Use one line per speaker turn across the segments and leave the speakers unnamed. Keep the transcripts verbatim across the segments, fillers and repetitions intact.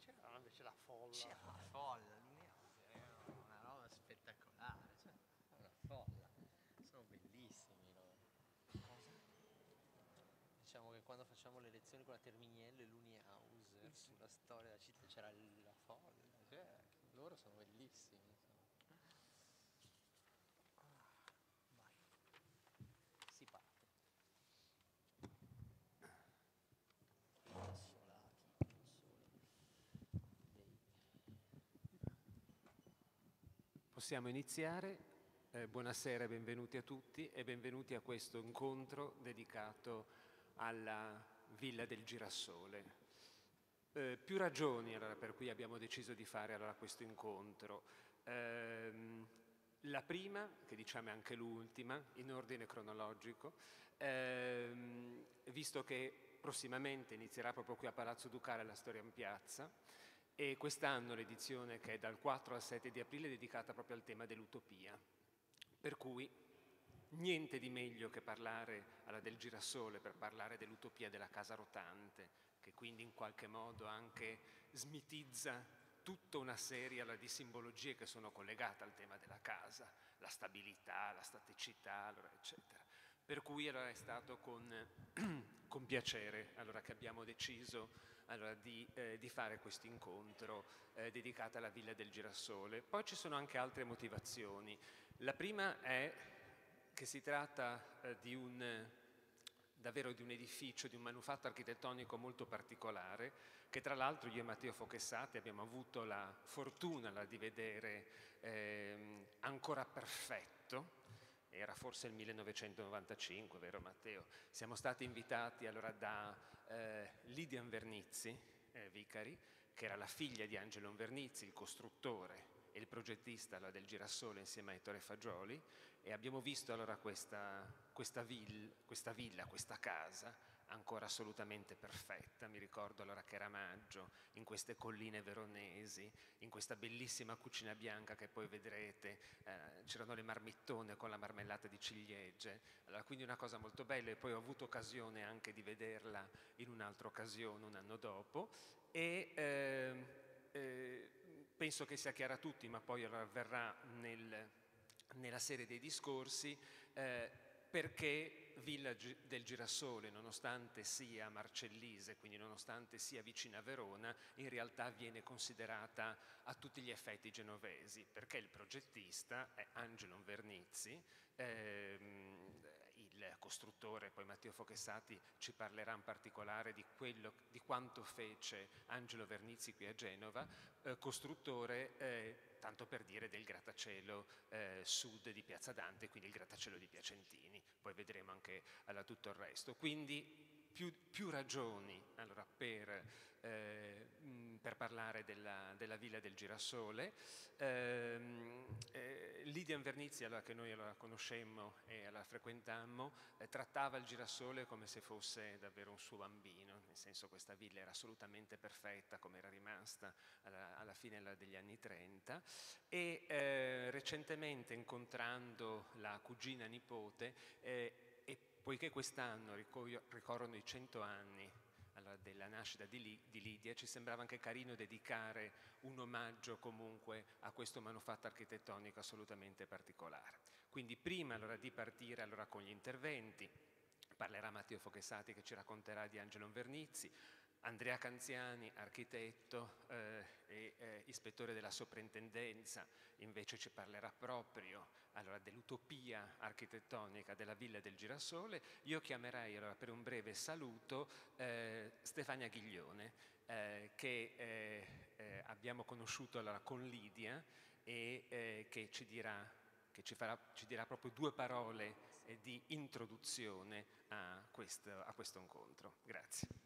c'era invece la folla.
C'era la folla, era una roba spettacolare, cioè, una folla. Sono bellissimi loro.
Cosa? Diciamo che quando facciamo le lezioni con la Terminiello e l'Uni-House sulla storia della città c'era la folla, cioè, loro sono bellissimi. Insomma.
Vai.
Si parte.
Assolati, sole.
Possiamo iniziare. Eh, buonasera e benvenuti a tutti e benvenuti a questo incontro dedicato alla Villa del Girasole. Eh, più ragioni allora, per cui abbiamo deciso di fare allora, questo incontro. Ehm, la prima, che diciamo è anche l'ultima, in ordine cronologico, ehm, visto che prossimamente inizierà proprio qui a Palazzo Ducale la Storia in Piazza, e quest'anno l'edizione che è dal quattro al sette di aprile è dedicata proprio al tema dell'utopia. Per cui niente di meglio che parlare alla del Girasole per parlare dell'utopia della casa rotante, che quindi in qualche modo anche smitizza tutta una serie allora, di simbologie che sono collegate al tema della casa, la stabilità, la staticità, allora, eccetera. Per cui allora, è stato con, con piacere allora, che abbiamo deciso allora, di, eh, di fare questo incontro eh, dedicato alla Villa del Girasole. Poi ci sono anche altre motivazioni. La prima è che si tratta eh, di un, davvero di un edificio, di un manufatto architettonico molto particolare, che tra l'altro io e Matteo Fochessati abbiamo avuto la fortuna la, di vedere eh, ancora perfetto. Era forse il millenovecentonovantacinque, vero Matteo? Siamo stati invitati allora da eh, Lidia Invernizzi, eh, Vicari, che era la figlia di Angelo Invernizzi, il costruttore e il progettista allora, del Girasole insieme a Ettore Fagioli, e abbiamo visto allora questa, questa, vill, questa villa, questa casa ancora assolutamente perfetta. Mi ricordo allora che era maggio, in queste colline veronesi, in questa bellissima cucina bianca che poi vedrete, eh, c'erano le marmittone con la marmellata di ciliegie, allora, quindi una cosa molto bella, e poi ho avuto occasione anche di vederla in un'altra occasione un anno dopo, e eh, eh, penso che sia chiara a tutti, ma poi allora avverrà nel, nella serie dei discorsi, eh, perché Villa del Girasole, nonostante sia Marcellise, quindi nonostante sia vicina a Verona, in realtà viene considerata a tutti gli effetti genovesi, perché il progettista è Angelo Invernizzi, ehm, il costruttore, poi Matteo Fochessati ci parlerà in particolare di, quello, di quanto fece Angelo Invernizzi qui a Genova, eh, costruttore eh, tanto per dire del grattacielo eh, sud di Piazza Dante, quindi il grattacielo di Piacentini, poi vedremo anche allora, tutto il resto. Quindi più, più ragioni allora, per, eh, per parlare della, della Villa del Girasole. Eh, eh, Lidia Invernizzi, allora, che noi allora, conoscemmo e la frequentammo, eh, trattava il Girasole come se fosse davvero un suo bambino, nel senso che questa villa era assolutamente perfetta come era rimasta alla, alla fine degli anni trenta, e eh, recentemente incontrando la cugina nipote, eh, e poiché quest'anno ricorrono i cento anni allora, della nascita di, di Lidia, ci sembrava anche carino dedicare un omaggio comunque a questo manufatto architettonico assolutamente particolare. Quindi prima allora, di partire allora, con gli interventi, parlerà Matteo Fochessati che ci racconterà di Angelo Invernizzi, Andrea Canziani, architetto eh, e eh, ispettore della soprintendenza, invece ci parlerà proprio allora, dell'utopia architettonica della Villa del Girasole. Io chiamerei allora, per un breve saluto eh, Stefania Ghiglione, eh, che eh, eh, abbiamo conosciuto allora, con Lidia e eh, che ci dirà che ci, farà, ci dirà proprio due parole eh, di introduzione a questo, a questo incontro. Grazie.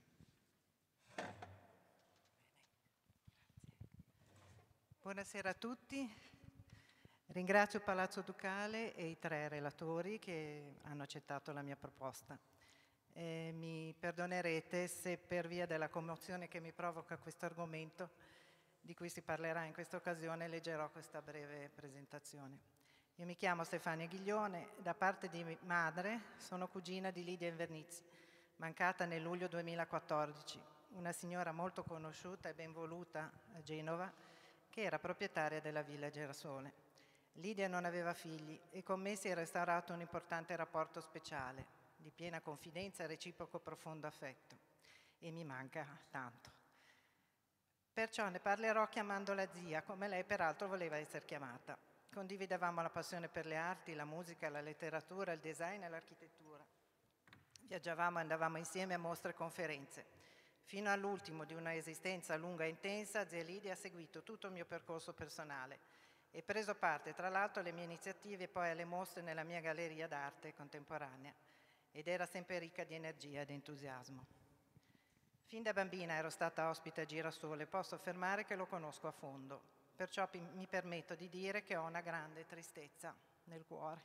Buonasera a tutti, ringrazio Palazzo Ducale e i tre relatori che hanno accettato la mia proposta. Eh, mi perdonerete se per via della commozione che mi provoca questo argomento, di cui si parlerà in questa occasione, leggerò questa breve presentazione. Io mi chiamo Stefania Ghiglione, da parte di madre sono cugina di Lidia Invernizzi, mancata nel luglio duemilaquattordici. una signora molto conosciuta e ben voluta a Genova, che era proprietaria della Villa Girasole. Lidia non aveva figli e con me si era instaurato un importante rapporto speciale, di piena confidenza e reciproco profondo affetto, e mi manca tanto. Perciò ne parlerò chiamandola zia, come lei peraltro voleva essere chiamata. Condividevamo la passione per le arti, la musica, la letteratura, il design e l'architettura. Viaggiavamo e andavamo insieme a mostre e conferenze. Fino all'ultimo di una esistenza lunga e intensa, zia Lidia ha seguito tutto il mio percorso personale e preso parte, tra l'altro, alle mie iniziative e poi alle mostre nella mia galleria d'arte contemporanea, ed era sempre ricca di energia ed entusiasmo. Fin da bambina ero stata ospite a Girasole e posso affermare che lo conosco a fondo. Perciò mi permetto di dire che ho una grande tristezza nel cuore.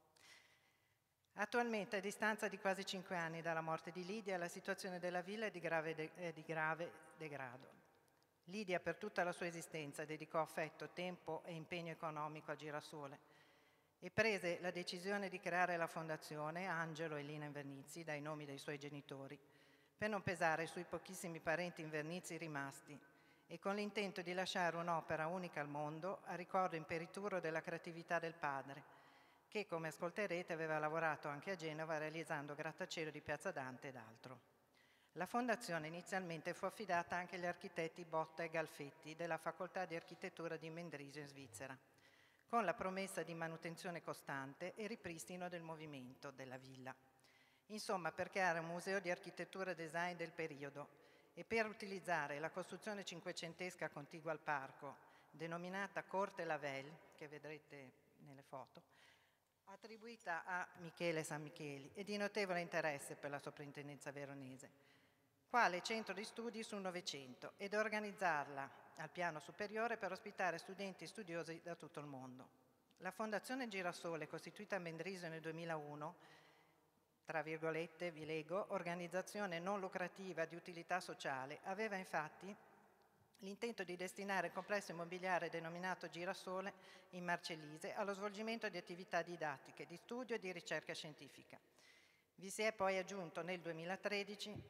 Attualmente, a distanza di quasi cinque anni dalla morte di Lidia, la situazione della villa è di grave, de- è di grave degrado. Lidia, per tutta la sua esistenza, dedicò affetto, tempo e impegno economico a Girasole e prese la decisione di creare la fondazione Angelo e Lina Invernizzi, dai nomi dei suoi genitori, per non pesare sui pochissimi parenti Invernizzi rimasti, e con l'intento di lasciare un'opera unica al mondo a ricordo imperituro della creatività del padre, che, come ascolterete, aveva lavorato anche a Genova realizzando Grattacielo di Piazza Dante ed altro. La fondazione inizialmente fu affidata anche agli architetti Botta e Galfetti della Facoltà di Architettura di Mendrisio in Svizzera, con la promessa di manutenzione costante e ripristino del movimento della villa. Insomma, per creare un museo di architettura e design del periodo e per utilizzare la costruzione cinquecentesca contigua al parco, denominata Corte Lavelle, che vedrete nelle foto, attribuita a Michele San Micheli e di notevole interesse per la soprintendenza veronese, quale centro di studi sul Novecento, ed organizzarla al piano superiore per ospitare studenti e studiosi da tutto il mondo. La Fondazione Girasole, costituita a Mendrisio nel duemilauno, tra virgolette, vi leggo, organizzazione non lucrativa di utilità sociale, aveva infatti l'intento di destinare il complesso immobiliare denominato Girasole in Marcellise allo svolgimento di attività didattiche, di studio e di ricerca scientifica. Vi si è poi aggiunto nel duemilatredici,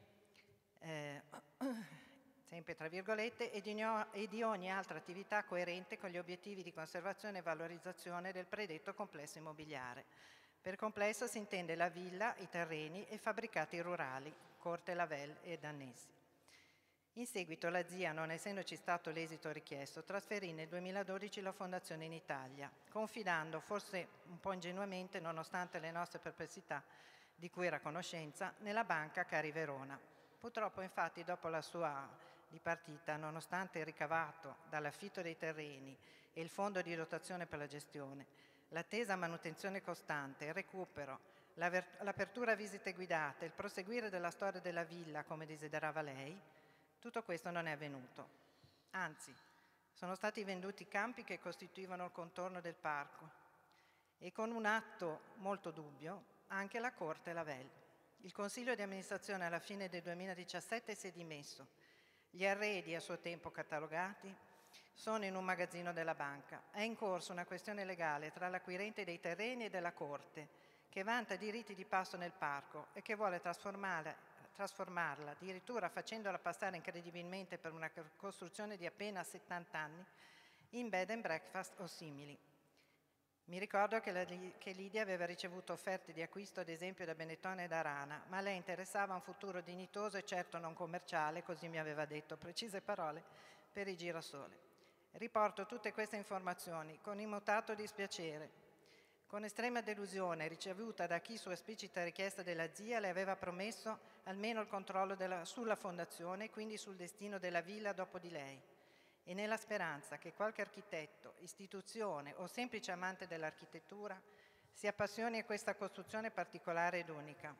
eh, sempre tra virgolette, e di, e di ogni altra attività coerente con gli obiettivi di conservazione e valorizzazione del predetto complesso immobiliare. Per complesso si intende la villa, i terreni e i fabbricati rurali, Corte Lavelle ed annessi. In seguito la zia, non essendoci stato l'esito richiesto, trasferì nel duemiladodici la fondazione in Italia, confidando, forse un po' ingenuamente, nonostante le nostre perplessità di cui era a conoscenza, nella banca Cari Verona. Purtroppo, infatti, dopo la sua dipartita, nonostante il ricavato dall'affitto dei terreni e il fondo di dotazione per la gestione, l'attesa manutenzione costante, il recupero, l'apertura a visite guidate, il proseguire della storia della villa come desiderava lei, tutto questo non è avvenuto. Anzi, sono stati venduti campi che costituivano il contorno del parco e, con un atto molto dubbio, anche la Corte Lavelle. Il Consiglio di amministrazione alla fine del duemiladiciassette si è dimesso. Gli arredi, a suo tempo catalogati, sono in un magazzino della banca. È in corso una questione legale tra l'acquirente dei terreni e della Corte, che vanta diritti di passo nel parco e che vuole trasformarla, trasformarla addirittura facendola passare incredibilmente per una costruzione di appena settanta anni, in bed and breakfast o simili. Mi ricordo che, la, che Lidia aveva ricevuto offerte di acquisto, ad esempio, da Benetton e da Rana, ma a lei interessava un futuro dignitoso e certo non commerciale, così mi aveva detto, precise parole, per il Girasole. Riporto tutte queste informazioni con immutato dispiacere, con estrema delusione ricevuta da chi, su esplicita richiesta della zia, le aveva promesso almeno il controllo della, sulla fondazione e quindi sul destino della villa dopo di lei, e nella speranza che qualche architetto, istituzione o semplice amante dell'architettura si appassioni a questa costruzione particolare ed unica,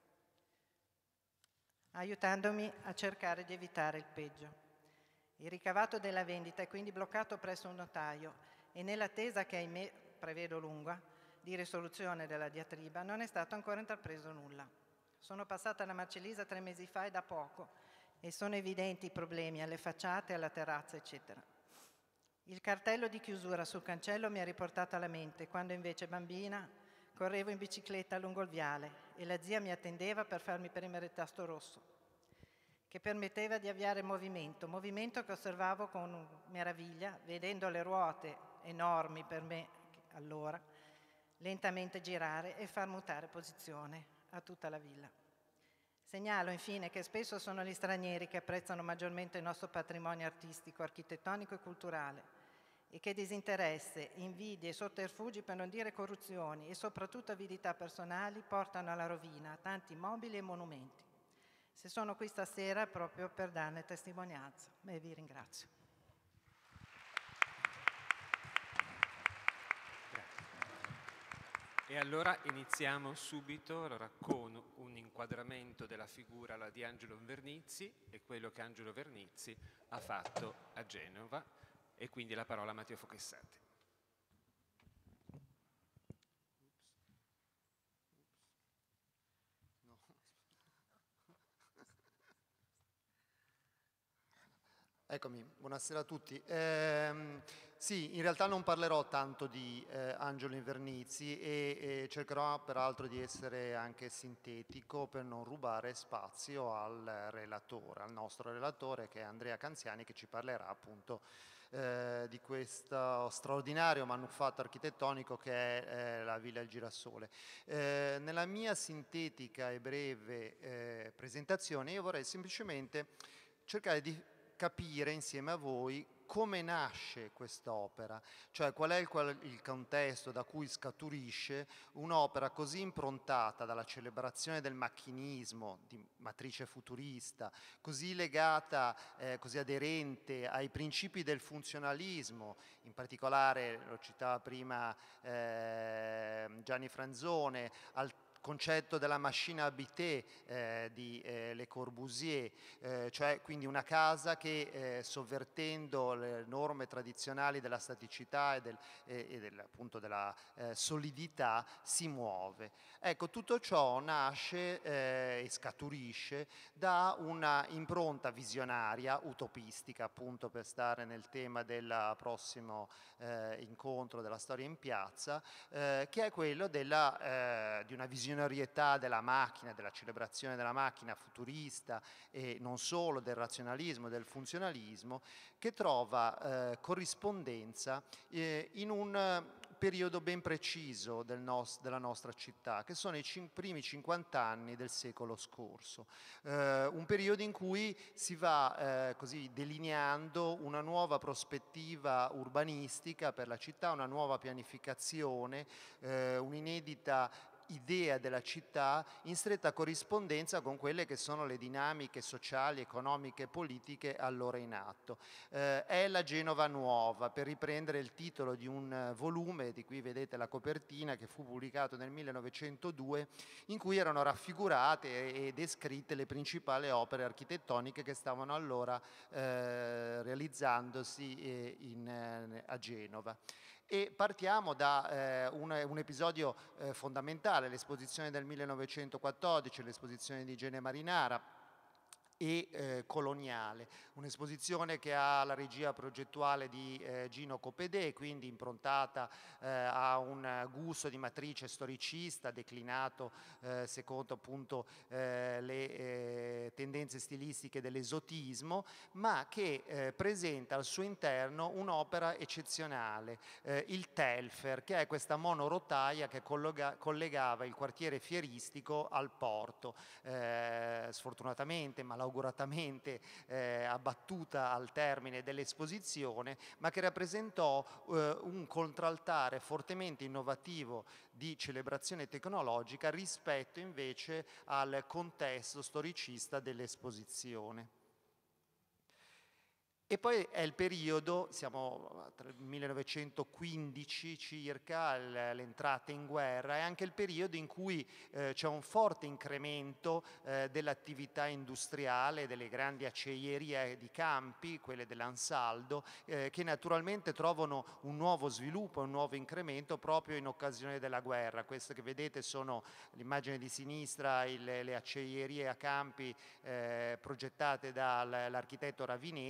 aiutandomi a cercare di evitare il peggio. Il ricavato della vendita è quindi bloccato presso un notaio e, nell'attesa che, ahimè, prevedo lunga, di risoluzione della diatriba, non è stato ancora intrapreso nulla. Sono passata alla Marcellisa tre mesi fa e da poco, e sono evidenti i problemi alle facciate, alla terrazza, eccetera. Il cartello di chiusura sul cancello mi ha riportato alla mente quando, invece, bambina, correvo in bicicletta lungo il viale e la zia mi attendeva per farmi premere il tasto rosso. che permetteva di avviare movimento, movimento che osservavo con meraviglia, vedendo le ruote enormi per me allora, lentamente girare e far mutare posizione a tutta la villa. Segnalo infine che spesso sono gli stranieri che apprezzano maggiormente il nostro patrimonio artistico, architettonico e culturale e che disinteresse, invidie, sotterfugi, per non dire corruzioni e soprattutto avidità personali portano alla rovina tanti immobili e monumenti. Se sono qui stasera è proprio per darne testimonianza e vi ringrazio.
E allora iniziamo subito allora, con un inquadramento della figura la, di Angelo Vernizzi e quello che Angelo Vernizzi ha fatto a Genova, e quindi la parola a Matteo Fochessati.
Eccomi, buonasera a tutti. Eh, sì, in realtà non parlerò tanto di eh, Angelo Invernizzi e, e cercherò peraltro di essere anche sintetico per non rubare spazio al relatore, al nostro relatore che è Andrea Canziani, che ci parlerà appunto eh, di questo straordinario manufatto architettonico che è eh, la Villa Il Girasole. Eh, nella mia sintetica e breve eh, presentazione io vorrei semplicemente cercare di capire insieme a voi come nasce quest'opera, cioè qual è il, qual, il contesto da cui scaturisce un'opera così improntata dalla celebrazione del macchinismo di matrice futurista, così legata, eh, così aderente ai principi del funzionalismo, in particolare, lo citava prima eh, Gianni Franzone, al concetto della machine habitée eh, di eh, Le Corbusier, eh, cioè quindi una casa che eh, sovvertendo le norme tradizionali della staticità e, del, e, e del, appunto della eh, solidità si muove. Ecco, tutto ciò nasce eh, e scaturisce da una impronta visionaria, utopistica, appunto per stare nel tema del prossimo eh, incontro della storia in piazza, eh, che è quello della, eh, di una visionarietà della macchina, della celebrazione della macchina futurista e non solo, del razionalismo, del funzionalismo, che trova eh, corrispondenza eh, in un periodo ben preciso del nos- della nostra città, che sono i cin- primi cinquanta anni del secolo scorso, eh, un periodo in cui si va eh, così delineando una nuova prospettiva urbanistica per la città, una nuova pianificazione, eh, un'inedita idea della città in stretta corrispondenza con quelle che sono le dinamiche sociali, economiche e politiche allora in atto. Eh, è la Genova nuova, per riprendere il titolo di un volume, di cui vedete la copertina, che fu pubblicato nel millenovecentodue, in cui erano raffigurate e descritte le principali opere architettoniche che stavano allora eh, realizzandosi eh, in, eh, a Genova. E partiamo da eh, un, un episodio eh, fondamentale, l'esposizione del millenovecentoquattordici, l'esposizione di Igiene Marinara e eh, coloniale, un'esposizione che ha la regia progettuale di eh, Gino Copedè, quindi improntata eh, a un gusto di matrice storicista declinato eh, secondo appunto eh, le eh, tendenze stilistiche dell'esotismo, ma che eh, presenta al suo interno un'opera eccezionale, eh, il Telfer, che è questa monorotaia che collega, collegava il quartiere fieristico al porto. Eh, sfortunatamente, ma auguratamente eh, abbattuta al termine dell'esposizione, ma che rappresentò eh, un contraltare fortemente innovativo di celebrazione tecnologica rispetto invece al contesto storicista dell'esposizione. E poi è il periodo, siamo tra il millenovecentoquindici circa, l'entrata in guerra, è anche il periodo in cui eh, c'è un forte incremento eh, dell'attività industriale, delle grandi acciaierie di Campi, quelle dell'Ansaldo, eh, che naturalmente trovano un nuovo sviluppo, un nuovo incremento proprio in occasione della guerra. Queste che vedete sono l'immagine di sinistra, il, le acciaierie a Campi eh, progettate dall'architetto Ravinetti,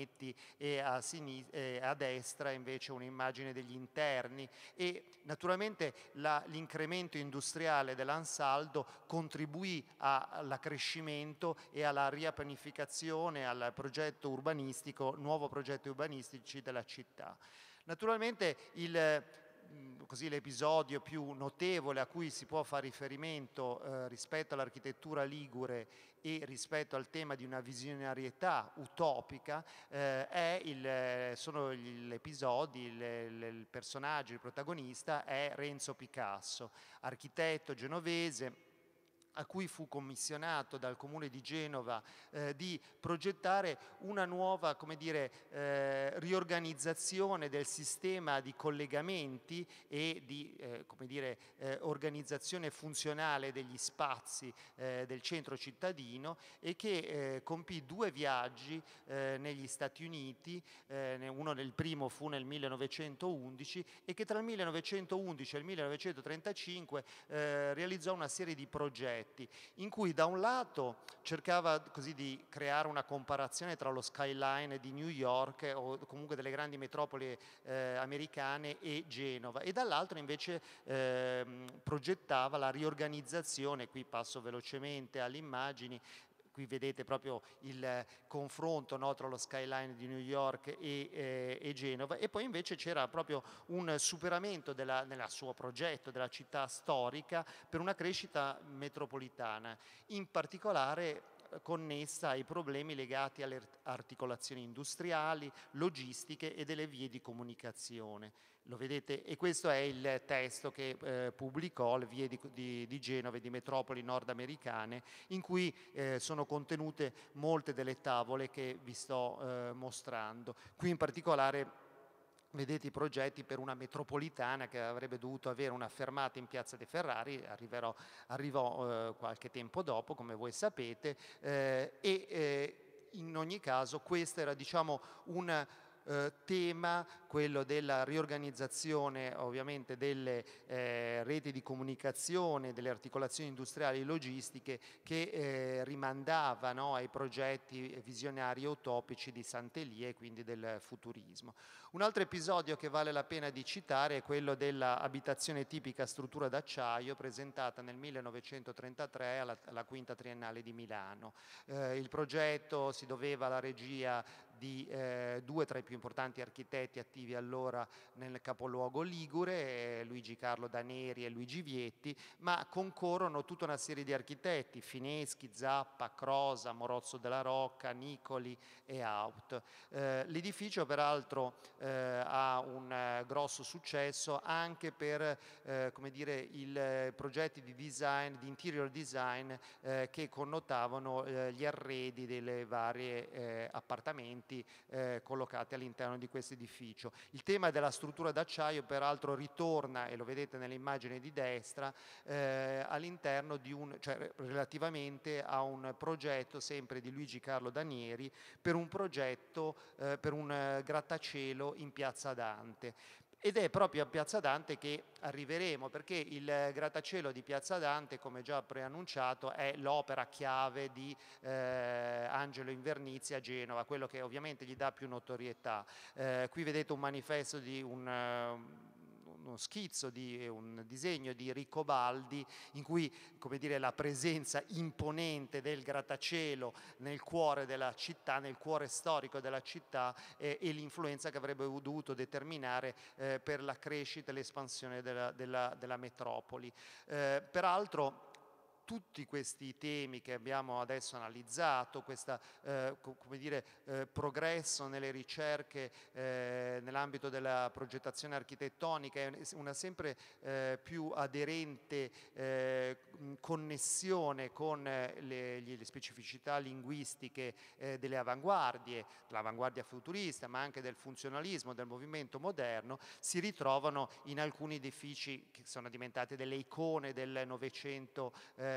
e a, sinis- e a destra invece un'immagine degli interni, e naturalmente la, l'incremento industriale dell'Ansaldo contribuì all'accrescimento e alla riappianificazione, al progetto urbanistico, nuovo progetto urbanistici della città. Naturalmente il così l'episodio più notevole a cui si può fare riferimento eh, rispetto all'architettura ligure e rispetto al tema di una visionarietà utopica eh, è il, sono gli episodi, il, il personaggio, il protagonista è Renzo Picasso, architetto genovese, a cui fu commissionato dal Comune di Genova eh, di progettare una nuova, come dire, eh, riorganizzazione del sistema di collegamenti e di eh, come dire, eh, organizzazione funzionale degli spazi eh, del centro cittadino, e che eh, compì due viaggi eh, negli Stati Uniti, eh, uno nel primo fu nel millenovecentoundici, e che tra il millenovecentoundici e il millenovecentotrentacinque eh, realizzò una serie di progetti in cui da un lato cercava così di creare una comparazione tra lo skyline di New York o comunque delle grandi metropoli eh, americane e Genova, e dall'altro invece eh, progettava la riorganizzazione, qui passo velocemente alle immagini. Qui vedete proprio il confronto, no, tra lo skyline di New York e, eh, e Genova, e poi invece c'era proprio un superamento della, nel suo progetto della città storica per una crescita metropolitana, in particolare connessa ai problemi legati alle articolazioni industriali, logistiche e delle vie di comunicazione. Lo vedete, e questo è il testo che eh, pubblicò, Le vie di, di, di Genova e di metropoli nordamericane, in cui eh, sono contenute molte delle tavole che vi sto eh, mostrando. Qui in particolare vedete i progetti per una metropolitana che avrebbe dovuto avere una fermata in Piazza dei Ferrari, arriverò, arrivò eh, qualche tempo dopo, come voi sapete, eh, e eh, in ogni caso questo era, diciamo, un Eh, tema, quello della riorganizzazione ovviamente delle eh, reti di comunicazione, delle articolazioni industriali e logistiche, che eh, rimandava, no, ai progetti visionari e utopici di Saint-Hélier, quindi del futurismo. Un altro episodio che vale la pena di citare è quello dell'abitazione tipica a struttura d'acciaio presentata nel millenovecentotrentatré alla, alla Quinta Triennale di Milano. Eh, il progetto si doveva alla regia di eh, due tra i più importanti architetti attivi allora nel capoluogo ligure, eh, Luigi Carlo Daneri e Luigi Vietti, ma concorrono tutta una serie di architetti: Fineschi, Zappa, Crosa, Morozzo della Rocca, Nicoli e Aut. Eh, l'edificio peraltro eh, ha un eh, grosso successo anche per eh, come dire, i progetti di design, di interior design eh, che connotavano eh, gli arredi delle varie eh, appartamenti Eh, collocati all'interno di questo edificio. Il tema della struttura d'acciaio peraltro ritorna, e lo vedete nell'immagine di destra, eh, all'interno di un, cioè relativamente a un progetto sempre di Luigi Carlo Danieri per un progetto eh, per un eh, grattacielo in Piazza Dante. Ed è proprio a Piazza Dante che arriveremo, perché il grattacielo di Piazza Dante, come già preannunciato, è l'opera chiave di eh, Angelo Invernizzi a Genova, quello che ovviamente gli dà più notorietà. Eh, qui vedete un manifesto di un... Uh, uno schizzo di un disegno di Ricobaldi, in cui, come dire, la presenza imponente del grattacielo nel cuore della città, nel cuore storico della città, eh, e l'influenza che avrebbe dovuto determinare eh, per la crescita e l'espansione della, della, della metropoli. Eh, peraltro tutti questi temi che abbiamo adesso analizzato, questo eh, come dire, eh, progresso nelle ricerche eh, nell'ambito della progettazione architettonica, è una sempre eh, più aderente eh, connessione con le, le specificità linguistiche eh, delle avanguardie, l'avanguardia futurista, ma anche del funzionalismo, del movimento moderno, si ritrovano in alcuni edifici che sono diventati delle icone del Novecento eh,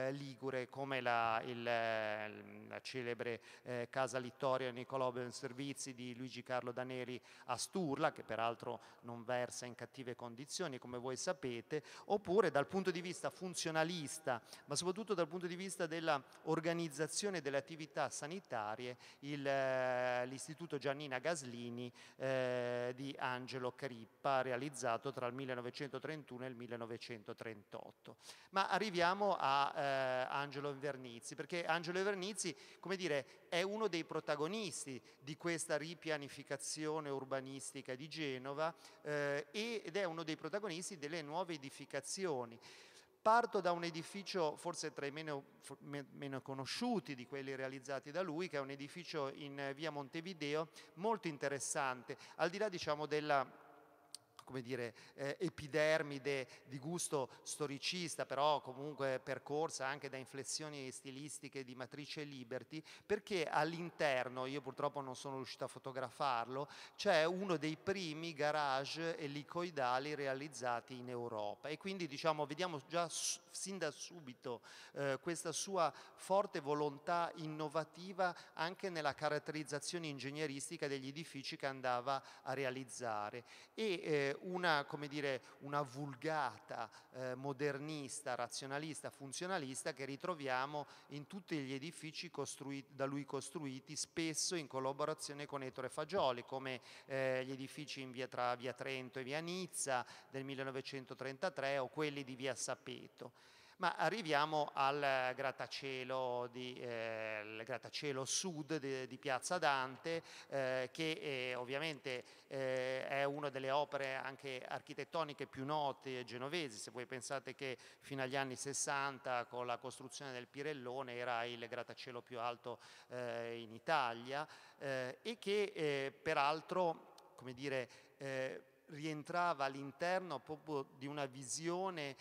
eh, ligure come la, il, la celebre eh, Casa Littorio Niccolò Buonservizi di Luigi Carlo Daneri a Sturla, che peraltro non versa in cattive condizioni come voi sapete, oppure dal punto di vista funzionalista, ma soprattutto dal punto di vista della organizzazione delle attività sanitarie, il, eh, l'Istituto Giannina Gaslini eh, di Angelo Crippa, realizzato tra il millenovecentotrentuno e il millenovecentotrentotto. Ma arriviamo a eh, Angelo Invernizzi, perché Angelo Invernizzi, come dire, è uno dei protagonisti di questa ripianificazione urbanistica di Genova eh, ed è uno dei protagonisti delle nuove edificazioni. Parto da un edificio forse tra i meno, meno conosciuti di quelli realizzati da lui, che è un edificio in via Montevideo molto interessante, al di là diciamo della come dire, eh, epidermide di gusto storicista, però comunque percorsa anche da inflessioni stilistiche di matrice Liberty, perché all'interno, io purtroppo non sono riuscito a fotografarlo, c'è uno dei primi garage elicoidali realizzati in Europa e quindi diciamo vediamo già sin da subito eh, questa sua forte volontà innovativa anche nella caratterizzazione ingegneristica degli edifici che andava a realizzare e eh, una, come dire, una vulgata eh, modernista, razionalista, funzionalista che ritroviamo in tutti gli edifici costruiti, da lui costruiti, spesso in collaborazione con Ettore Fagioli, come eh, gli edifici in via, tra via Trento e via Nizza del millenovecentotrentatré o quelli di via Sapeto. Ma arriviamo al grattacielo, di, eh, il grattacielo sud di, di Piazza Dante, eh, che eh, ovviamente eh, è una delle opere anche architettoniche più note genovesi. Se voi pensate che fino agli anni sessanta, con la costruzione del Pirellone, era il grattacielo più alto eh, in Italia eh, e che eh, peraltro, come dire, eh, rientrava all'interno proprio di una visione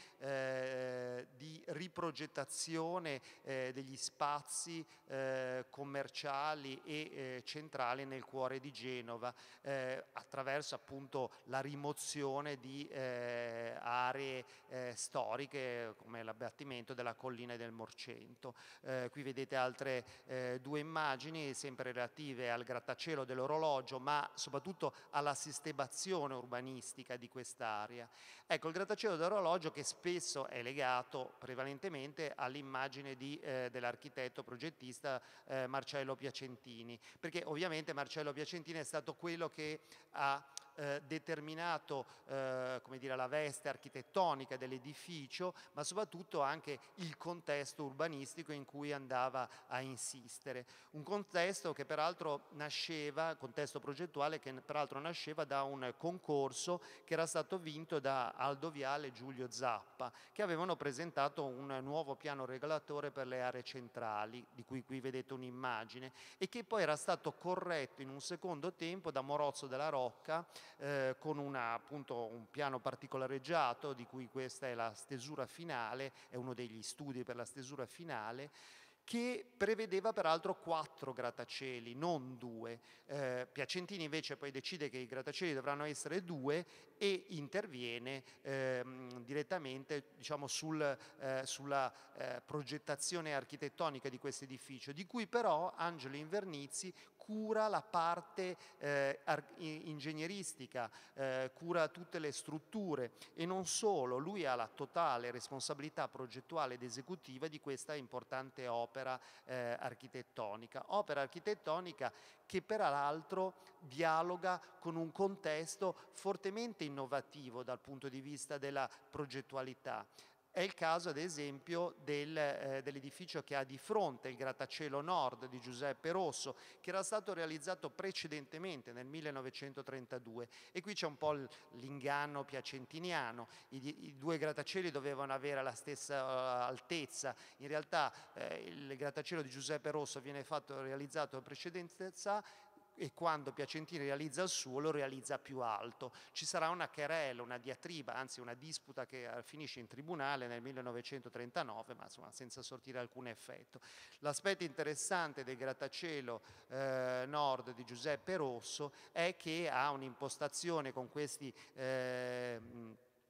eh, di riprogettazione eh, degli spazi eh, commerciali e eh, centrali nel cuore di Genova eh, attraverso appunto la rimozione di eh, aree eh, storiche come l'abbattimento della collina del Morcento. Eh, qui vedete altre eh, due immagini sempre relative al grattacielo dell'orologio ma soprattutto alla sistemazione urbanistica di quest'area. Ecco, il grattacielo dell'orologio che spesso è legato prevalentemente all'immagine di, eh, dell'architetto progettista eh, Marcello Piacentini, perché ovviamente Marcello Piacentini è stato quello che ha eh, determinato eh, come dire, la veste architettonica dell'edificio, ma soprattutto anche il contesto urbanistico in cui andava a insistere. Un contesto che peraltro nasceva, contesto progettuale che peraltro nasceva da un concorso che era stato vinto da Aldo Viale e Giulio Zappa, che avevano presentato un nuovo piano regolatore per le aree centrali, di cui qui vedete un'immagine, e che poi era stato corretto in un secondo tempo da Morozzo della Rocca eh, con una, appunto, un piano particolareggiato, di cui questa è la stesura finale, è uno degli studi per la stesura finale, che prevedeva peraltro quattro grattacieli, non due. Eh, Piacentini invece poi decide che i grattacieli dovranno essere due e interviene ehm, direttamente diciamo, sul, eh, sulla eh, progettazione architettonica di questo edificio, di cui però Angelo Invernizzi cura la parte eh, ingegneristica, eh, cura tutte le strutture e non solo, lui ha la totale responsabilità progettuale ed esecutiva di questa importante opera eh, architettonica. Opera architettonica che peraltro dialoga con un contesto fortemente innovativo dal punto di vista della progettualità. È il caso, ad esempio, del, eh, dell'edificio che ha di fronte il grattacielo nord di Giuseppe Rosso, che era stato realizzato precedentemente nel millenovecentotrentadue. E qui c'è un po' l'inganno piacentiniano. I, i due grattacieli dovevano avere la stessa uh, altezza. In realtà eh, il grattacielo di Giuseppe Rosso viene fatto realizzato in precedenza e quando Piacentini realizza il suo lo realizza più alto. Ci sarà una querela, una diatriba, anzi una disputa che finisce in tribunale nel millenovecentotrentanove, ma insomma senza sortire alcun effetto. L'aspetto interessante del grattacielo eh, nord di Giuseppe Rosso è che ha un'impostazione con questi eh,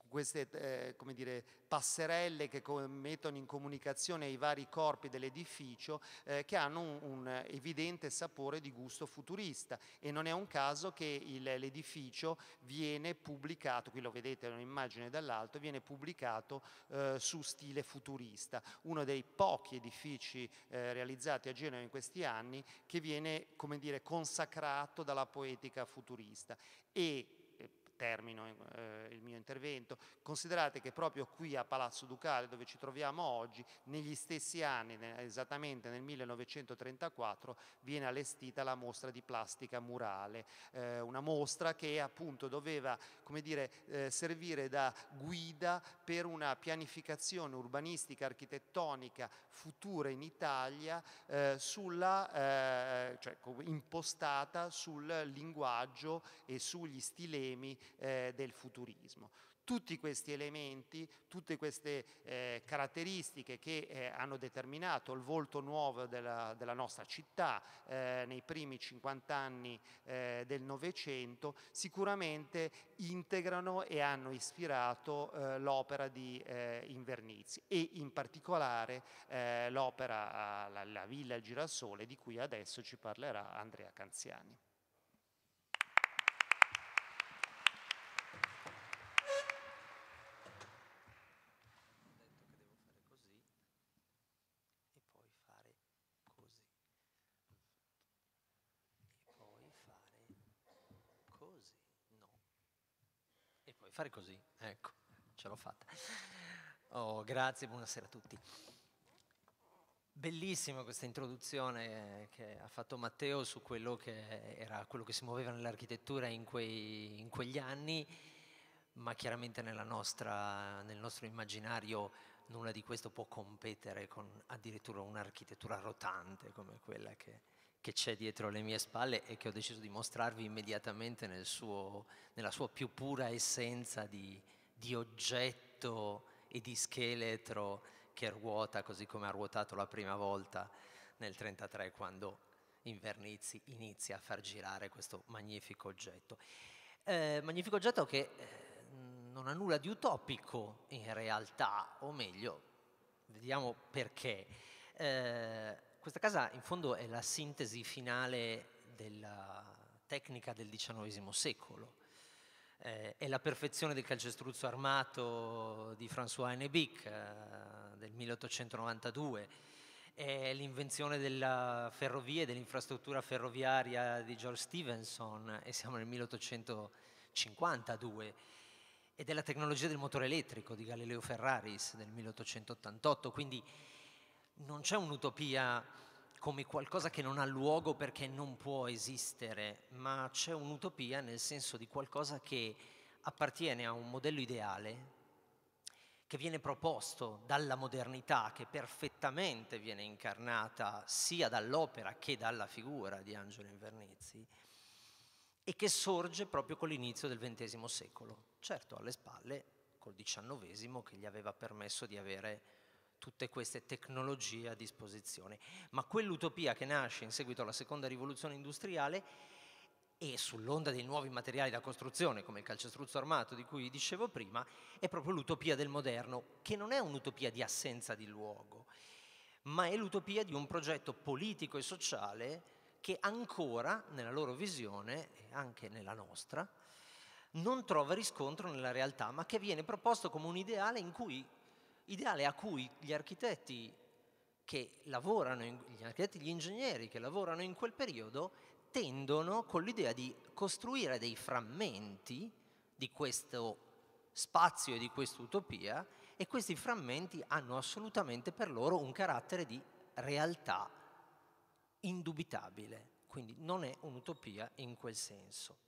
queste eh, come dire, passerelle che mettono in comunicazione i vari corpi dell'edificio eh, che hanno un, un evidente sapore di gusto futurista, e non è un caso che il, l'edificio viene pubblicato, qui lo vedete, è un'immagine dall'alto, viene pubblicato eh, su stile futurista, uno dei pochi edifici eh, realizzati a Genova in questi anni che viene, come dire, consacrato dalla poetica futurista. E termino eh, il mio intervento, considerate che proprio qui a Palazzo Ducale, dove ci troviamo oggi, negli stessi anni, esattamente nel millenovecentotrentaquattro, viene allestita la mostra di plastica murale, eh, una mostra che appunto doveva, come dire, eh, servire da guida per una pianificazione urbanistica, architettonica futura in Italia, eh, sulla, eh, cioè impostata sul linguaggio e sugli stilemi Eh, del futurismo. Tutti questi elementi, tutte queste eh, caratteristiche che eh, hanno determinato il volto nuovo della, della nostra città eh, nei primi cinquanta anni eh, del Novecento, sicuramente integrano e hanno ispirato eh, l'opera di eh, Invernizzi, e in particolare eh, l'opera la, la Villa Il Girasole, di cui adesso ci parlerà Andrea Canziani.
Fare così, ecco, ce l'ho fatta. Oh, grazie, buonasera a tutti. Bellissima questa introduzione che ha fatto Matteo su quello che era quello che si muoveva nell'architettura in, quei, in quegli anni, ma chiaramente nella nostra, nel nostro immaginario nulla di questo può competere con addirittura un'architettura rotante come quella che che c'è dietro le mie spalle e che ho deciso di mostrarvi immediatamente nel suo, nella sua più pura essenza di, di oggetto e di scheletro che ruota così come ha ruotato la prima volta nel trentatré, quando Invernizzi inizia a far girare questo magnifico oggetto. Eh, magnifico oggetto che eh, non ha nulla di utopico in realtà, o meglio, vediamo perché. Eh, Questa casa in fondo è la sintesi finale della tecnica del diciannovesimo secolo, eh, è la perfezione del calcestruzzo armato di François Hennebic eh, del milleottocentonovantadue, è l'invenzione della ferrovia e dell'infrastruttura ferroviaria di George Stephenson, e siamo nel milleottocentocinquantadue, ed è la tecnologia del motore elettrico di Galileo Ferraris del milleottocentottantotto, quindi non c'è un'utopia come qualcosa che non ha luogo perché non può esistere, ma c'è un'utopia nel senso di qualcosa che appartiene a un modello ideale che viene proposto dalla modernità, che perfettamente viene incarnata sia dall'opera che dalla figura di Angelo Invernizzi, e che sorge proprio con l'inizio del ventesimo secolo, certo alle spalle col diciannovesimo che gli aveva permesso di avere tutte queste tecnologie a disposizione. Ma quell'utopia che nasce in seguito alla seconda rivoluzione industriale e sull'onda dei nuovi materiali da costruzione, come il calcestruzzo armato di cui dicevo prima, è proprio l'utopia del moderno, che non è un'utopia di assenza di luogo, ma è l'utopia di un progetto politico e sociale che ancora, nella loro visione, e anche nella nostra, non trova riscontro nella realtà, ma che viene proposto come un ideale in cui ideale a cui gli architetti che lavorano, in, gli architetti e gli ingegneri che lavorano in quel periodo tendono con l'idea di costruire dei frammenti di questo spazio e di quest'utopia, e questi frammenti hanno assolutamente per loro un carattere di realtà indubitabile, quindi non è un'utopia in quel senso.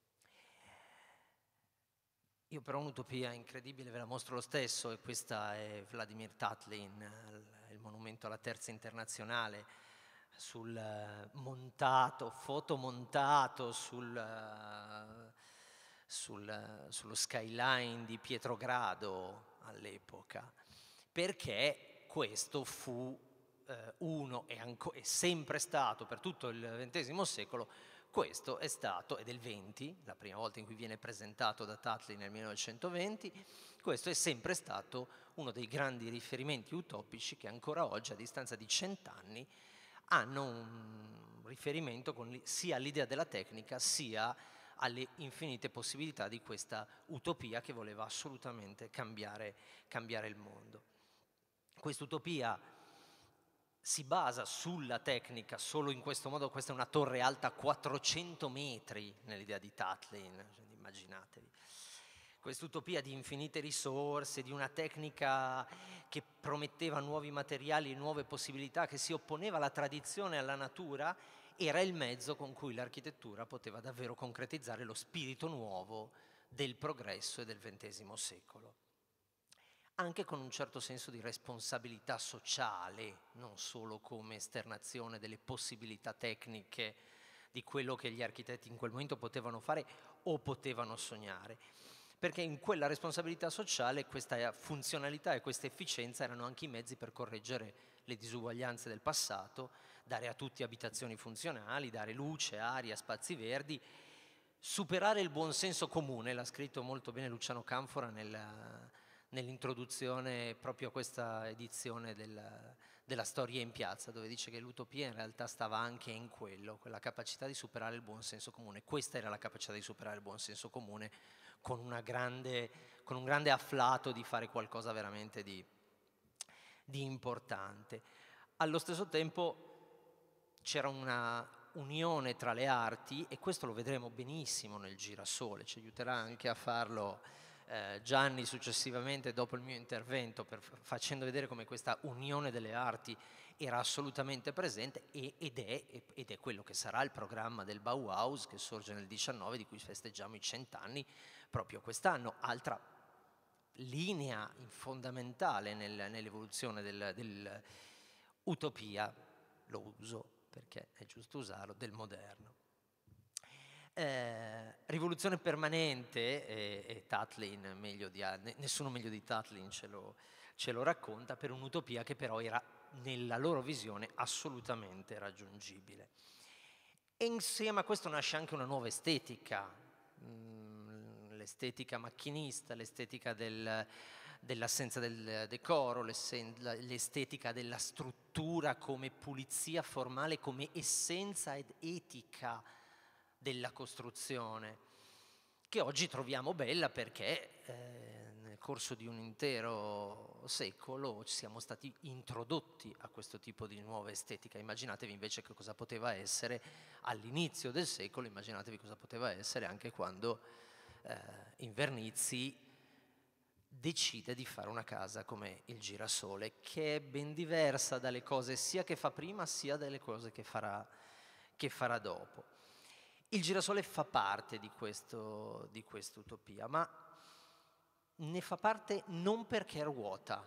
Io però un'utopia incredibile ve la mostro lo stesso, e questa è Vladimir Tatlin, il monumento alla Terza Internazionale, sul montato, fotomontato sul, sul, sullo skyline di Pietrogrado all'epoca, perché questo fu eh, uno, e è sempre stato per tutto il ventesimo secolo, Questo è stato, è del venti, la prima volta in cui viene presentato da Tatlin nel millenovecentoventi, questo è sempre stato uno dei grandi riferimenti utopici che ancora oggi, a distanza di cent'anni, hanno un riferimento con sia all'idea della tecnica sia alle infinite possibilità di questa utopia che voleva assolutamente cambiare, cambiare il mondo. Quest'utopia si basa sulla tecnica solo in questo modo. Questa è una torre alta quattrocento metri nell'idea di Tatlin, cioè, immaginatevi. Quest'utopia di infinite risorse, di una tecnica che prometteva nuovi materiali e nuove possibilità, che si opponeva alla tradizione e alla natura, era il mezzo con cui l'architettura poteva davvero concretizzare lo spirito nuovo del progresso e del ventesimo secolo. Anche con un certo senso di responsabilità sociale, non solo come esternazione delle possibilità tecniche di quello che gli architetti in quel momento potevano fare o potevano sognare. Perché in quella responsabilità sociale questa funzionalità e questa efficienza erano anche i mezzi per correggere le disuguaglianze del passato, dare a tutti abitazioni funzionali, dare luce, aria, spazi verdi, superare il buonsenso comune, l'ha scritto molto bene Luciano Canfora nel... nell'introduzione proprio a questa edizione del, della Storia in piazza, dove dice che l'utopia in realtà stava anche in quello, quella capacità di superare il buonsenso comune. Questa era la capacità di superare il buonsenso comune con, una grande, con un grande afflato di fare qualcosa veramente di, di importante. Allo stesso tempo c'era una unione tra le arti, e questo lo vedremo benissimo nel Girasole, ci aiuterà anche a farlo Eh, Gianni successivamente dopo il mio intervento, per, facendo vedere come questa unione delle arti era assolutamente presente e, ed, è, ed è quello che sarà il programma del Bauhaus, che sorge nel diciannove, di cui festeggiamo i cent'anni proprio quest'anno. Altra linea fondamentale nel, nell'evoluzione del, dell'utopia, lo uso perché è giusto usarlo, del moderno. Eh, rivoluzione permanente, e, e Tatlin meglio di, nessuno meglio di Tatlin ce lo, ce lo racconta, per un'utopia che però era nella loro visione assolutamente raggiungibile. E insieme a questo nasce anche una nuova estetica, mh, l'estetica macchinista, l'estetica del, dell'assenza del decoro, l'estetica della struttura come pulizia formale, come essenza ed etica della costruzione, che oggi troviamo bella perché eh, nel corso di un intero secolo siamo stati introdotti a questo tipo di nuova estetica. Immaginatevi invece che cosa poteva essere all'inizio del secolo, immaginatevi cosa poteva essere anche quando eh, Invernizzi decide di fare una casa come il Girasole, che è ben diversa dalle cose sia che fa prima sia dalle cose che farà, che farà dopo. Il Girasole fa parte di questo, di quest'utopia, ma ne fa parte non perché ruota.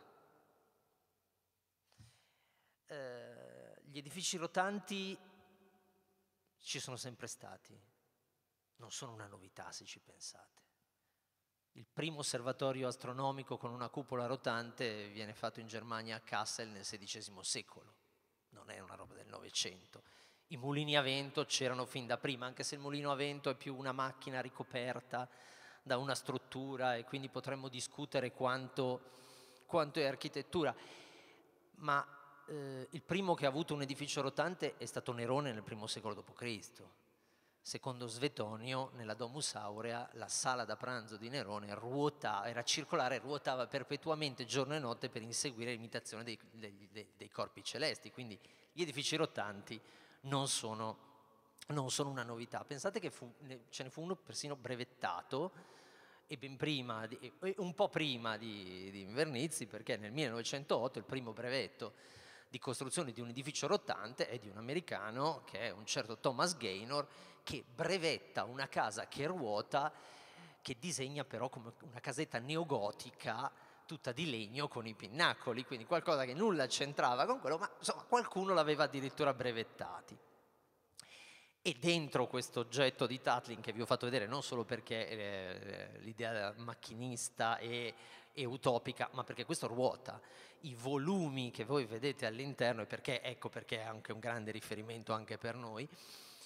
Eh, gli edifici rotanti ci sono sempre stati, non sono una novità se ci pensate. Il primo osservatorio astronomico con una cupola rotante viene fatto in Germania a Kassel nel sedicesimo secolo, non è una roba del Novecento. I mulini a vento c'erano fin da prima, anche se il mulino a vento è più una macchina ricoperta da una struttura e quindi potremmo discutere quanto, quanto è architettura. Ma eh, il primo che ha avuto un edificio rotante è stato Nerone nel primo secolo dopo Cristo. Secondo Svetonio, nella Domus Aurea, la sala da pranzo di Nerone ruotava, era circolare e ruotava perpetuamente giorno e notte per inseguire l'imitazione dei, dei, dei, dei corpi celesti. Quindi gli edifici rotanti non sono, non sono una novità. Pensate che fu, ce ne fu uno persino brevettato, e ben prima, di, un po' prima di, di Invernizzi, perché nel millenovecentootto il primo brevetto di costruzione di un edificio rotante è di un americano, che è un certo Thomas Gaynor, che brevetta una casa che ruota, che disegna però come una casetta neogotica tutta di legno con i pinnacoli, quindi qualcosa che nulla c'entrava con quello, ma insomma qualcuno l'aveva addirittura brevettati. E dentro questo oggetto di Tatlin, che vi ho fatto vedere non solo perché eh, l'idea macchinista e, e utopica, ma perché questo ruota, i volumi che voi vedete all'interno, e perché, ecco perché è anche un grande riferimento anche per noi,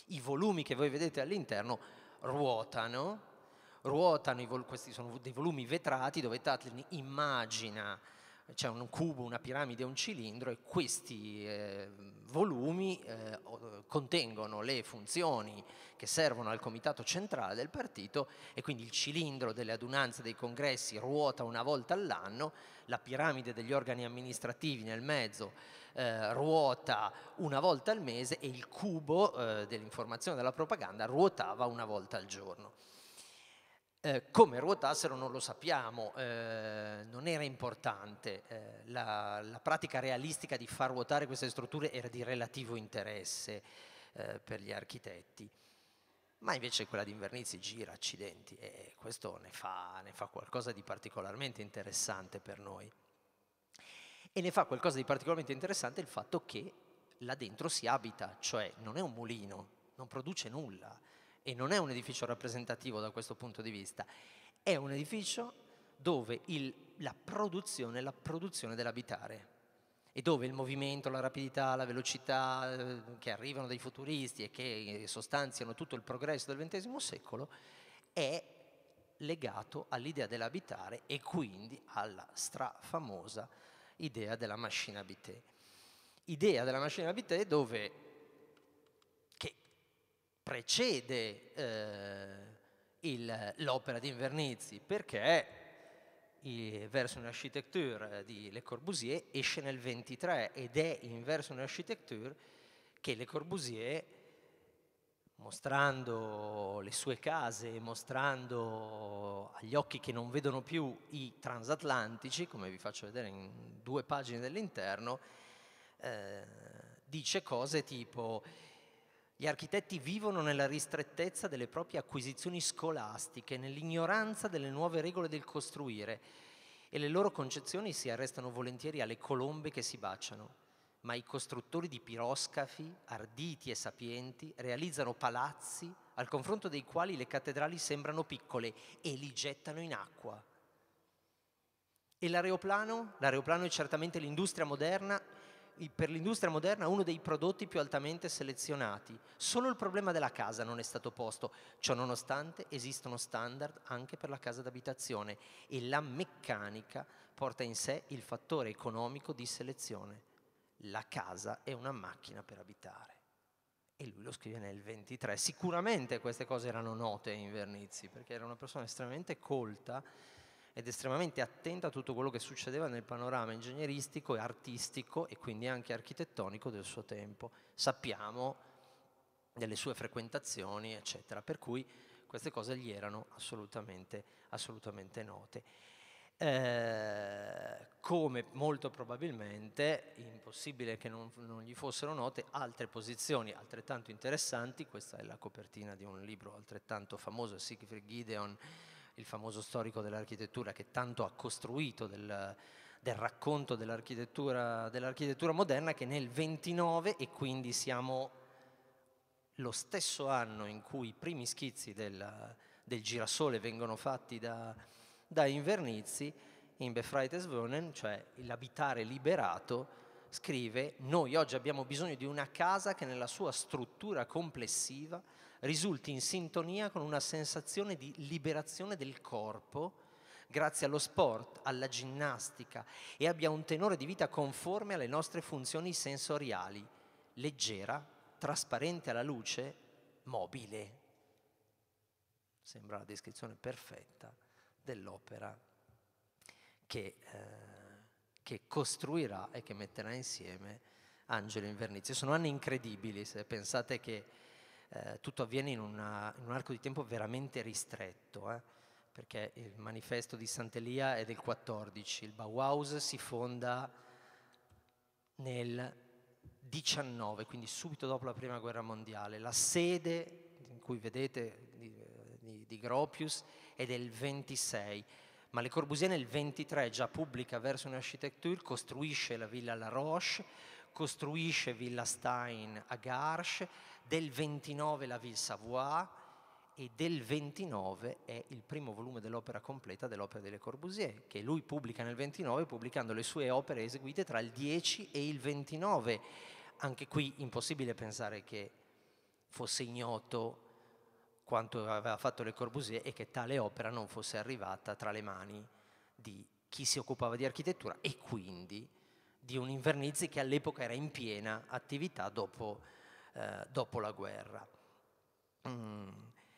I volumi che voi vedete all'interno ruotano, ruotano, i vol- questi sono dei volumi vetrati dove Tatlin immagina, c'è un cubo, una piramide, un cilindro, e questi eh, volumi eh, contengono le funzioni che servono al comitato centrale del partito, e quindi il cilindro delle adunanze dei congressi ruota una volta all'anno, la piramide degli organi amministrativi nel mezzo eh, ruota una volta al mese, e il cubo eh, dell'informazione e della propaganda ruotava una volta al giorno. Eh, come ruotassero non lo sappiamo, eh, non era importante, eh, la, la pratica realistica di far ruotare queste strutture era di relativo interesse eh, per gli architetti, ma invece quella di Invernizzi gira, accidenti, e questo ne fa, ne fa qualcosa di particolarmente interessante per noi. E ne fa qualcosa di particolarmente interessante il fatto che là dentro si abita, cioè non è un mulino, non produce nulla, e non è un edificio rappresentativo da questo punto di vista, è un edificio dove il, la produzione, la produzione dell'abitare, e dove il movimento, la rapidità, la velocità eh, che arrivano dai futuristi e che sostanziano tutto il progresso del ventesimo secolo è legato all'idea dell'abitare, e quindi alla strafamosa idea della machine habitée. Idea della machine habitée dove che precede eh, l'opera di Invernizzi, perché il Vers une architecture di Le Corbusier esce nel ventitré, ed è in Vers une architecture che Le Corbusier, mostrando le sue case, mostrando agli occhi che non vedono più i transatlantici, come vi faccio vedere in due pagine dell'interno, eh, dice cose tipo: gli architetti vivono nella ristrettezza delle proprie acquisizioni scolastiche, nell'ignoranza delle nuove regole del costruire, e le loro concezioni si arrestano volentieri alle colombe che si baciano. Ma i costruttori di piroscafi, arditi e sapienti, realizzano palazzi al confronto dei quali le cattedrali sembrano piccole, e li gettano in acqua. E l'aeroplano? L'aeroplano è certamente l'industria moderna, per l'industria moderna uno dei prodotti più altamente selezionati. Solo il problema della casa non è stato posto. Ciò nonostante esistono standard anche per la casa d'abitazione, e la meccanica porta in sé il fattore economico di selezione. La casa è una macchina per abitare. E lui lo scrive nel ventitré. Sicuramente queste cose erano note a Invernizzi, perché era una persona estremamente colta ed estremamente attenta a tutto quello che succedeva nel panorama ingegneristico e artistico, e quindi anche architettonico del suo tempo. Sappiamo delle sue frequentazioni, eccetera, per cui queste cose gli erano assolutamente, assolutamente note. Eh, come molto probabilmente, impossibile che non, non gli fossero note altre posizioni altrettanto interessanti. Questa è la copertina di un libro altrettanto famoso, Siegfried Gideon, il famoso storico dell'architettura, che tanto ha costruito del, del racconto dell'architettura, dell'architettura moderna, che nel ventinove, e quindi siamo lo stesso anno in cui i primi schizzi del, del girasole vengono fatti da, da Invernizzi, in Befreites Wohnen, cioè l'abitare liberato, scrive: noi oggi abbiamo bisogno di una casa che nella sua struttura complessiva risulti in sintonia con una sensazione di liberazione del corpo grazie allo sport, alla ginnastica, e abbia un tenore di vita conforme alle nostre funzioni sensoriali, leggera, trasparente alla luce, mobile. Sembra la descrizione perfetta dell'opera che, eh, che costruirà e che metterà insieme Angelo Invernizzi. Sono anni incredibili, se pensate che eh, tutto avviene in, una, in un arco di tempo veramente ristretto, eh, perché il manifesto di Sant'Elia è del quattordici, il Bauhaus si fonda nel diciannove, quindi subito dopo la prima guerra mondiale. La sede in cui vedete di, di, di Gropius è del ventisei, ma Le Corbusier nel ventitré già pubblica Vers une architecture, costruisce la Villa La Roche, costruisce Villa Stein a Garches, del ventinove la Ville Savoie, e del ventinove è il primo volume dell'opera completa dell'opera di Le Corbusier, che lui pubblica nel ventinove, pubblicando le sue opere eseguite tra il dieci e il ventinove. Anche qui impossibile pensare che fosse ignoto quanto aveva fatto Le Corbusier e che tale opera non fosse arrivata tra le mani di chi si occupava di architettura e quindi di un Invernizzi che all'epoca era in piena attività dopo, eh, dopo la guerra. Mm.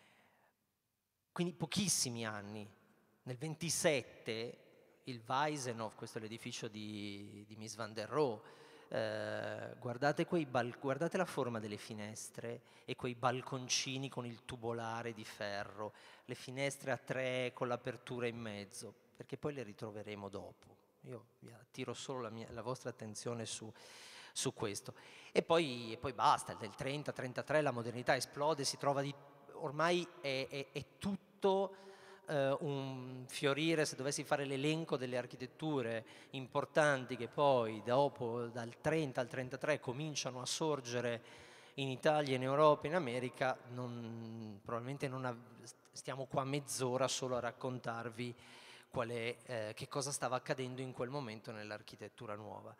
Quindi pochissimi anni. Nel ventisette il Weisenhof, questo è l'edificio di, di Mies van der Rohe, eh, guardate, quei bal- guardate la forma delle finestre e quei balconcini con il tubolare di ferro, le finestre a tre con l'apertura in mezzo, perché poi le ritroveremo dopo. Io vi attiro solo la, mia, la vostra attenzione su, su questo. E poi, e poi basta, nel trenta trentatré la modernità esplode, si trova di... ormai è, è, è tutto eh, un fiorire. Se dovessi fare l'elenco delle architetture importanti che poi dopo dal trenta al trentatré cominciano a sorgere in Italia, in Europa, in America, non, probabilmente non av- stiamo qua mezz'ora solo a raccontarvi qual è, eh, che cosa stava accadendo in quel momento nell'architettura nuova.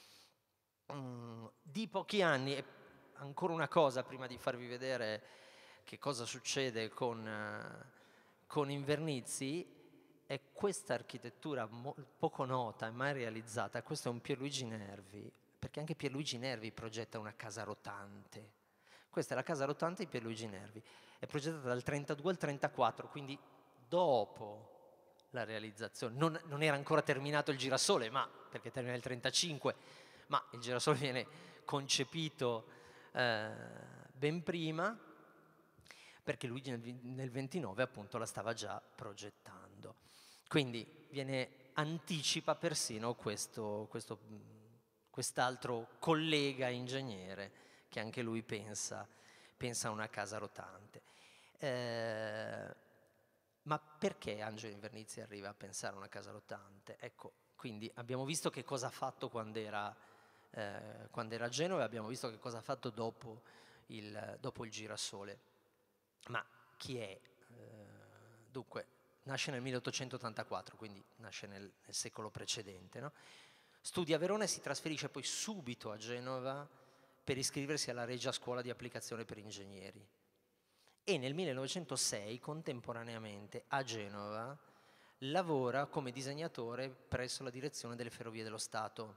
Mm, di pochi anni, e ancora una cosa prima di farvi vedere che cosa succede con, eh, con Invernizzi, è questa architettura mo- poco nota e mai realizzata. Questo è un Pierluigi Nervi, perché anche Pierluigi Nervi progetta una casa rotante. Questa è la casa rotante di Pierluigi Nervi, è progettata dal trentadue al trentaquattro, quindi dopo la realizzazione. Non, non era ancora terminato il girasole, ma perché termina il trentacinque, ma il girasole viene concepito eh, ben prima, perché lui nel, nel ventinove appunto la stava già progettando. Quindi viene, anticipa persino questo, questo, quest'altro collega ingegnere che anche lui pensa, pensa a una casa rotante. Eh, ma perché Angelo Invernizzi arriva a pensare a una casa rotante? Ecco, quindi abbiamo visto che cosa ha fatto quando era, eh, quando era a Genova e abbiamo visto che cosa ha fatto dopo il, dopo il girasole. Ma chi è? Eh, dunque, nasce nel milleottocentottantaquattro, quindi nasce nel, nel secolo precedente, no? Studia a Verona e si trasferisce poi subito a Genova per iscriversi alla Regia Scuola di Applicazione per Ingegneri. E nel millenovecentosei, contemporaneamente, a Genova, lavora come disegnatore presso la direzione delle Ferrovie dello Stato.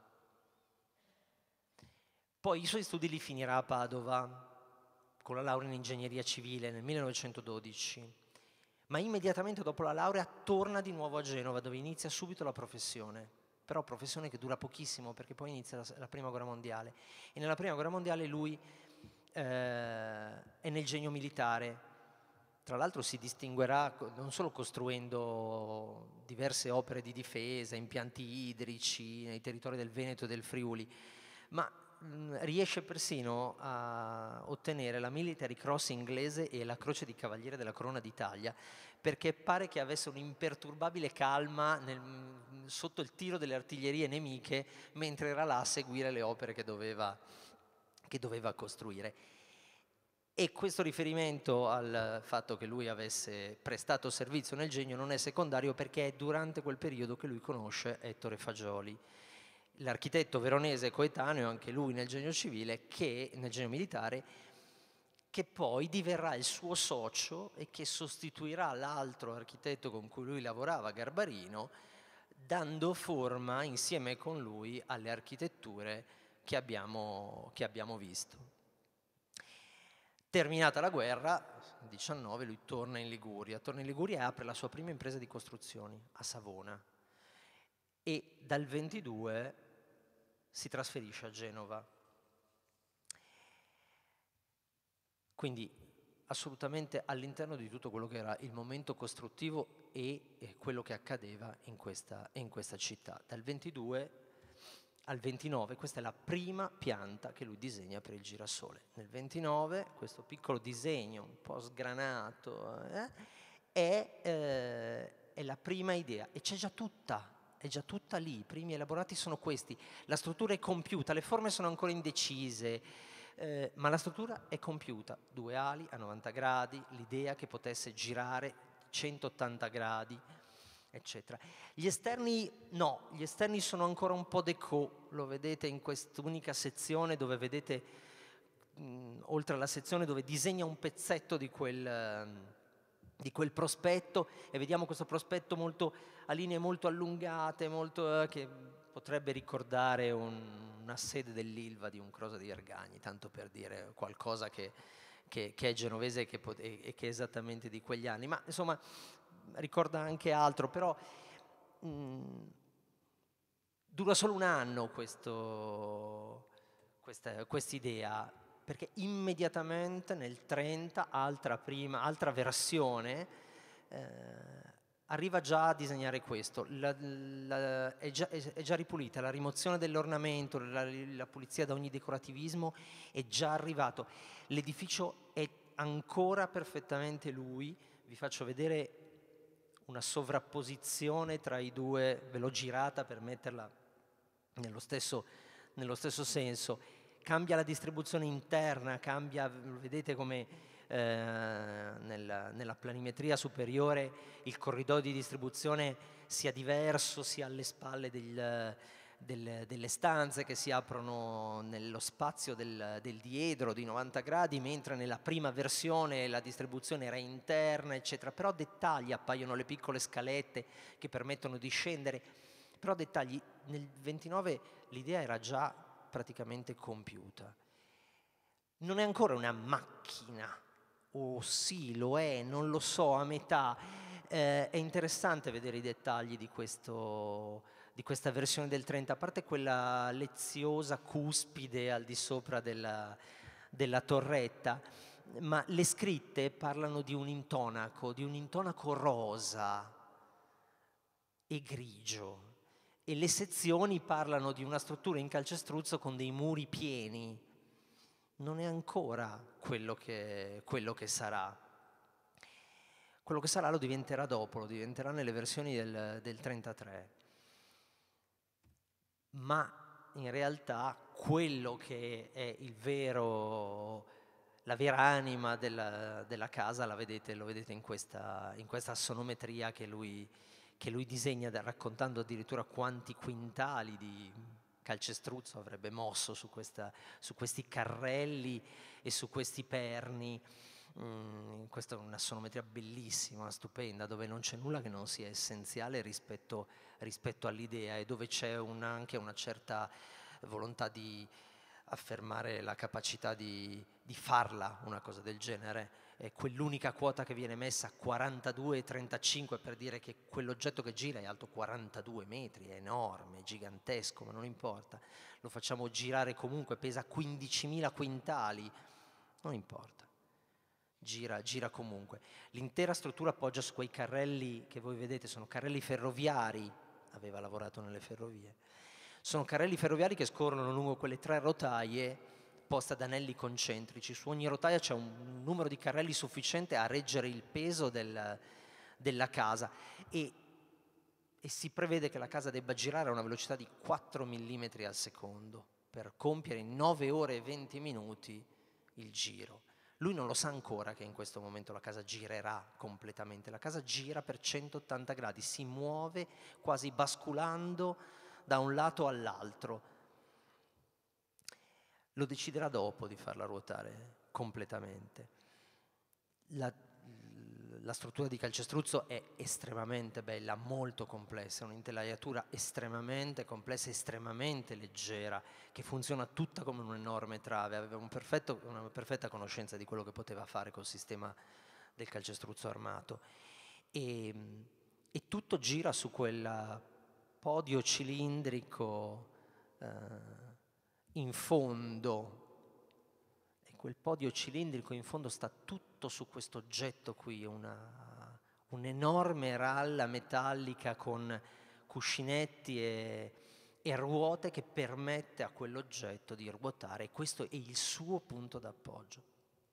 Poi i suoi studi li finirà a Padova, con la laurea in ingegneria civile nel millenovecentododici, ma immediatamente dopo la laurea torna di nuovo a Genova, dove inizia subito la professione, però professione che dura pochissimo perché poi inizia la, la Prima Guerra Mondiale, e nella Prima Guerra Mondiale lui eh, è nel genio militare. Tra l'altro si distinguerà non solo costruendo diverse opere di difesa, impianti idrici nei territori del Veneto e del Friuli, ma mh, riesce persino a ottenere la Military Cross inglese e la Croce di Cavaliere della Corona d'Italia, perché pare che avesse un'imperturbabile calma nel, sotto il tiro delle artiglierie nemiche mentre era là a seguire le opere che doveva, che doveva costruire. E questo riferimento al fatto che lui avesse prestato servizio nel genio non è secondario, perché è durante quel periodo che lui conosce Ettore Fagioli, l'architetto veronese coetaneo, anche lui nel genio civile, che nel genio militare, che poi diverrà il suo socio e che sostituirà l'altro architetto con cui lui lavorava, Garbarino, dando forma insieme con lui alle architetture che abbiamo, che abbiamo visto. Terminata la guerra, nel diciannove, lui torna in Liguria, torna in Liguria e apre la sua prima impresa di costruzioni a Savona, e dal ventidue si trasferisce a Genova. Quindi assolutamente all'interno di tutto quello che era il momento costruttivo e, e quello che accadeva in questa, in questa città. Dal ventidue al ventinove, questa è la prima pianta che lui disegna per il girasole. Nel ventinove questo piccolo disegno un po' sgranato eh, è, eh, è la prima idea, e c'è già tutta, è già tutta lì, i primi elaborati sono questi, la struttura è compiuta, le forme sono ancora indecise, eh, ma la struttura è compiuta, due ali a novanta gradi, l'idea che potesse girare centottanta gradi, eccetera. Gli esterni no, gli esterni sono ancora un po' déco, lo vedete in quest'unica sezione dove vedete mh, oltre alla sezione dove disegna un pezzetto di quel, di quel prospetto, e vediamo questo prospetto molto, a linee molto allungate, molto, eh, che potrebbe ricordare un, una sede dell'Ilva di un Crosa di Vergagni, tanto per dire qualcosa che, che, che è genovese e che, e che è esattamente di quegli anni, ma insomma ricorda anche altro, però mh, dura solo un anno questo, questa idea, perché immediatamente nel trenta, altra, prima, altra versione, eh, arriva già a disegnare questo. La, la, è, già, è, è già ripulita, la rimozione dell'ornamento, la, la pulizia da ogni decorativismo è già arrivato. L'edificio è ancora perfettamente lui. Vi faccio vedere una sovrapposizione tra i due, ve l'ho girata per metterla nello stesso, nello stesso senso. Cambia la distribuzione interna, cambia, vedete come eh, nella, nella planimetria superiore il corridoio di distribuzione sia diverso, sia alle spalle del, del, delle stanze che si aprono nello spazio del, del diedro di novanta gradi, mentre nella prima versione la distribuzione era interna, eccetera. Però dettagli, appaiono le piccole scalette che permettono di scendere, però dettagli. Nel ventinove l'idea era già praticamente compiuta. Non è ancora una macchina, o oh, sì, lo è, non lo so, a metà. Eh, è interessante vedere i dettagli di, questo, di questa versione del trenta, a parte quella leziosa cuspide al di sopra della, della torretta, ma le scritte parlano di un intonaco, di un intonaco rosa e grigio. E le sezioni parlano di una struttura in calcestruzzo con dei muri pieni. Non è ancora quello che, quello che sarà. Quello che sarà lo diventerà dopo, lo diventerà nelle versioni del, del trentatré. Ma in realtà quello che è il vero, la vera anima della, della casa la vedete, lo vedete in questa, in questa sonometria che lui... che lui disegna raccontando addirittura quanti quintali di calcestruzzo avrebbe mosso su, questa, su questi carrelli e su questi perni. Mm, questa è una sonometria bellissima, stupenda, dove non c'è nulla che non sia essenziale rispetto, rispetto all'idea, e dove c'è una, anche una certa volontà di affermare la capacità di, di farla una cosa del genere. È quell'unica quota che viene messa a quarantadue e trentacinque per dire che quell'oggetto che gira è alto quarantadue metri, è enorme, è gigantesco, ma non importa, lo facciamo girare comunque, pesa quindicimila quintali, non importa, gira, gira comunque. L'intera struttura poggia su quei carrelli che voi vedete, sono carrelli ferroviari, aveva lavorato nelle ferrovie, sono carrelli ferroviari che scorrono lungo quelle tre rotaie posta ad anelli concentrici. Su ogni rotaia c'è un numero di carrelli sufficiente a reggere il peso del, della casa, e, e si prevede che la casa debba girare a una velocità di quattro millimetri al secondo per compiere in nove ore e venti minuti il giro. Lui non lo sa ancora che in questo momento la casa girerà completamente, la casa gira per centottanta gradi, si muove quasi basculando da un lato all'altro. Lo deciderà dopo di farla ruotare completamente. La, la struttura di calcestruzzo è estremamente bella, molto complessa, un'intelaiatura estremamente complessa, estremamente leggera, che funziona tutta come un'enorme trave. Aveva un perfetto, una perfetta conoscenza di quello che poteva fare col sistema del calcestruzzo armato. E, e tutto gira su quel podio cilindrico eh, in fondo, e quel podio cilindrico in fondo sta tutto su questo oggetto qui, una, un'enorme ralla metallica con cuscinetti e, e ruote che permette a quell'oggetto di ruotare, e questo è il suo punto d'appoggio.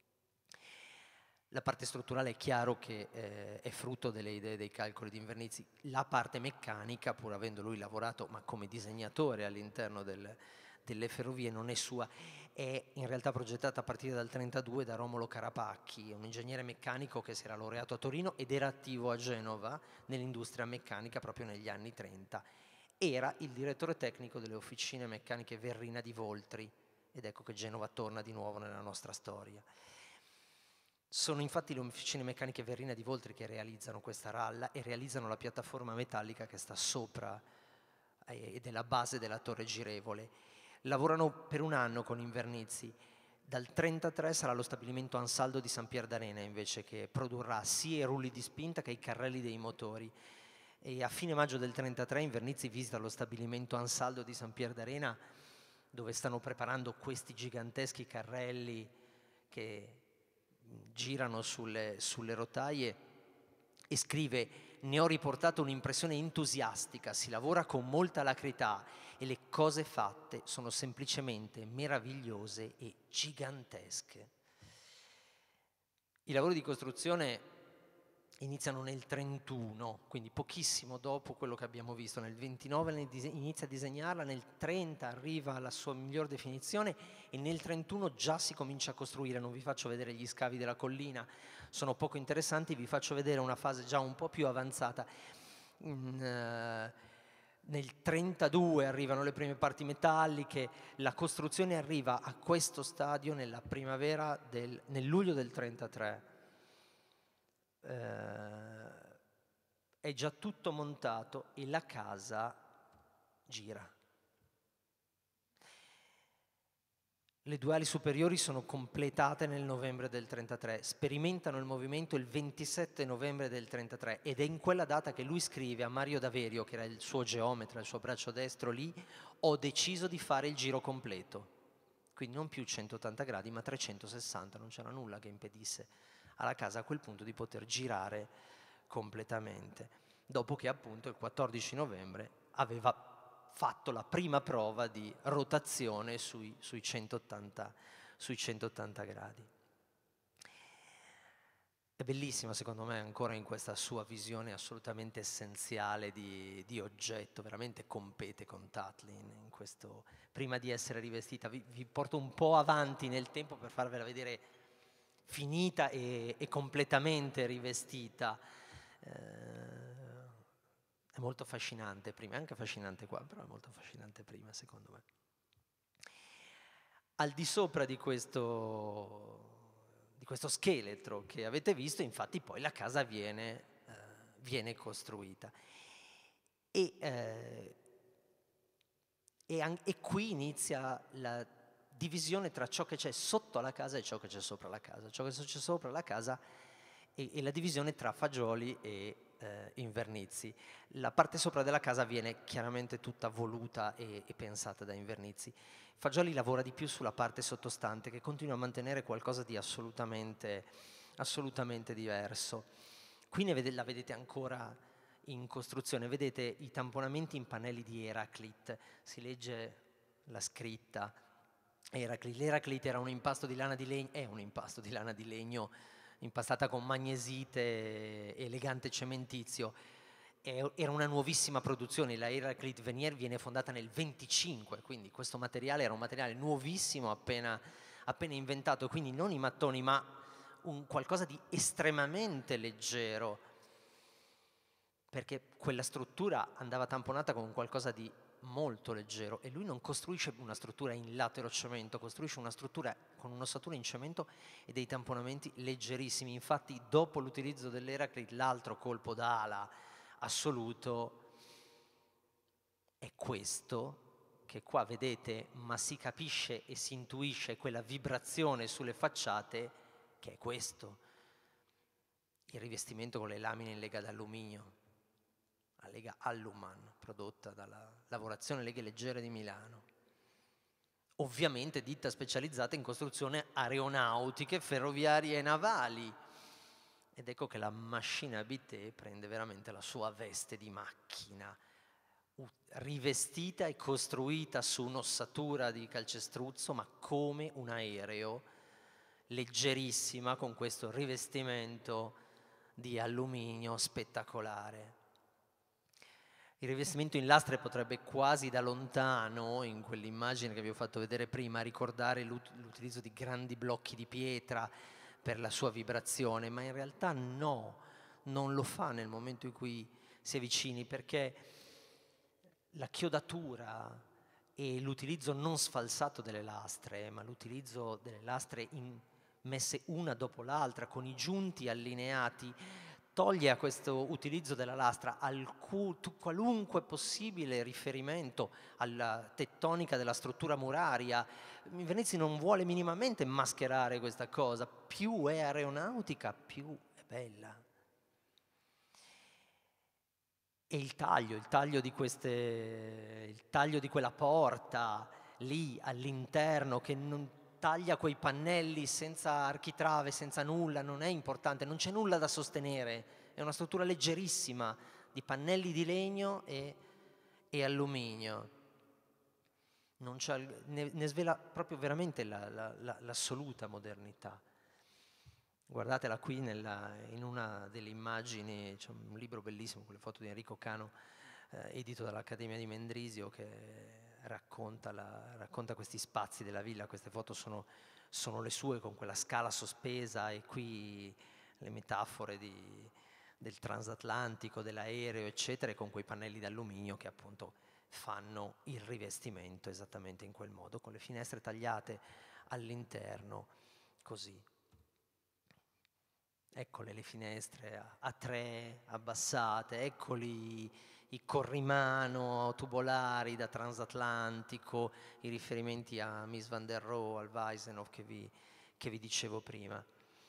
La parte strutturale è chiaro che eh, è frutto delle idee dei calcoli di Invernizzi. La parte meccanica, pur avendo lui lavorato ma come disegnatore all'interno del delle ferrovie, non è sua, è in realtà progettata a partire dal trentadue da Romolo Carapacchi, un ingegnere meccanico che si era laureato a Torino ed era attivo a Genova nell'industria meccanica proprio negli anni trenta. Era il direttore tecnico delle officine meccaniche Verrina di Voltri, ed ecco che Genova torna di nuovo nella nostra storia. Sono infatti le officine meccaniche Verrina di Voltri che realizzano questa ralla e realizzano la piattaforma metallica che sta sopra ed è la base della torre girevole. Lavorano per un anno con Invernizzi. Dal trentatré sarà lo stabilimento Ansaldo di San Pier d'Arena invece che produrrà sia i rulli di spinta che i carrelli dei motori. E a fine maggio del trentatré Invernizzi visita lo stabilimento Ansaldo di San Pier d'Arena dove stanno preparando questi giganteschi carrelli che girano sulle, sulle rotaie e scrive: ne ho riportato un'impressione entusiastica, si lavora con molta alacrità e le cose fatte sono semplicemente meravigliose e gigantesche. I lavori di costruzione iniziano nel trentuno, quindi pochissimo dopo quello che abbiamo visto. Nel ventinove inizia a disegnarla, nel trenta arriva alla sua miglior definizione e nel trentuno già si comincia a costruire. Non vi faccio vedere gli scavi della collina, sono poco interessanti, vi faccio vedere una fase già un po' più avanzata. Mm, uh, nel trentadue arrivano le prime parti metalliche, la costruzione arriva a questo stadio nella primavera del, nel luglio del trentatré. Uh, è già tutto montato e la casa gira. Le due ali superiori sono completate nel novembre del trentatré, sperimentano il movimento il ventisette novembre del trentatré ed è in quella data che lui scrive a Mario Daverio, che era il suo geometra, il suo braccio destro lì: ho deciso di fare il giro completo. Quindi non più centottanta gradi ma trecentosessanta, non c'era nulla che impedisse alla casa a quel punto di poter girare completamente, dopo che appunto il quattordici novembre aveva fatto la prima prova di rotazione sui, sui, centottanta, sui centottanta gradi. È bellissima secondo me ancora in questa sua visione assolutamente essenziale di, di oggetto, veramente compete con Tatlin in questo, prima di essere rivestita. Vi, vi porto un po' avanti nel tempo per farvela vedere finita e, e completamente rivestita. Eh, è molto affascinante prima, è anche affascinante qua, però è molto affascinante prima secondo me. Al di sopra di questo, di questo scheletro che avete visto, infatti poi la casa viene, eh, viene costruita. E, eh, e, an- e qui inizia la divisione tra ciò che c'è sotto la casa e ciò che c'è sopra la casa, ciò che c'è sopra la casa e, e la divisione tra Fagioli e eh, Invernizzi. La parte sopra della casa viene chiaramente tutta voluta e, e pensata da Invernizzi. Fagioli lavora di più sulla parte sottostante che continua a mantenere qualcosa di assolutamente, assolutamente diverso. Qui ne vede, la vedete ancora in costruzione, vedete i tamponamenti in pannelli di Eraclit, si legge la scritta Eraclit. L'Eraclit era un impasto di lana di legno, è un impasto di lana di legno impastata con magnesite, elegante cementizio. Era una nuovissima produzione, la Eraclit Venier viene fondata nel venticinque, quindi questo materiale era un materiale nuovissimo appena, appena inventato, quindi non i mattoni ma un qualcosa di estremamente leggero, perché quella struttura andava tamponata con qualcosa di molto leggero e lui non costruisce una struttura in latero cemento, costruisce una struttura con un'ossatura in cemento e dei tamponamenti leggerissimi. Infatti dopo l'utilizzo dell'Eraclit l'altro colpo d'ala assoluto è questo, che qua vedete, ma si capisce e si intuisce quella vibrazione sulle facciate, che è questo, il rivestimento con le lamine in lega d'alluminio, la lega Alluman, prodotta dalla lavorazione Leghe Leggere di Milano. Ovviamente ditta specializzata in costruzione aeronautiche, ferroviarie e navali. Ed ecco che la Machine Habité prende veramente la sua veste di macchina, rivestita e costruita su un'ossatura di calcestruzzo, ma come un aereo, leggerissima, con questo rivestimento di alluminio spettacolare. Il rivestimento in lastre potrebbe quasi da lontano, in quell'immagine che vi ho fatto vedere prima, ricordare l'ut- l'utilizzo di grandi blocchi di pietra per la sua vibrazione, ma in realtà no, non lo fa nel momento in cui si avvicini, perché la chiodatura e l'utilizzo non sfalsato delle lastre, ma l'utilizzo delle lastre in, messe una dopo l'altra, con i giunti allineati, toglie a questo utilizzo della lastra alcu, qualunque possibile riferimento alla tettonica della struttura muraria. Venezia non vuole minimamente mascherare questa cosa, più è aeronautica, più è bella. E il taglio, il taglio di queste, il taglio di quella porta lì all'interno che non taglia quei pannelli senza architrave, senza nulla, non è importante, non c'è nulla da sostenere, è una struttura leggerissima di pannelli di legno e, e alluminio. Non c'è, ne, ne svela proprio veramente la, la, la, l'assoluta modernità. Guardatela qui nella, in una delle immagini, c'è un libro bellissimo con le foto di Enrico Cano, eh, edito dall'Accademia di Mendrisio, che racconta, la, racconta questi spazi della villa. Queste foto sono, sono le sue, con quella scala sospesa, e qui le metafore di, del transatlantico, dell'aereo, eccetera, e con quei pannelli d'alluminio che appunto fanno il rivestimento esattamente in quel modo, con le finestre tagliate all'interno, così. Eccole le finestre a, a tre abbassate, eccoli i corrimano tubolari da transatlantico, i riferimenti a Mies van der Rohe, al Weisenhof che vi, che vi dicevo prima.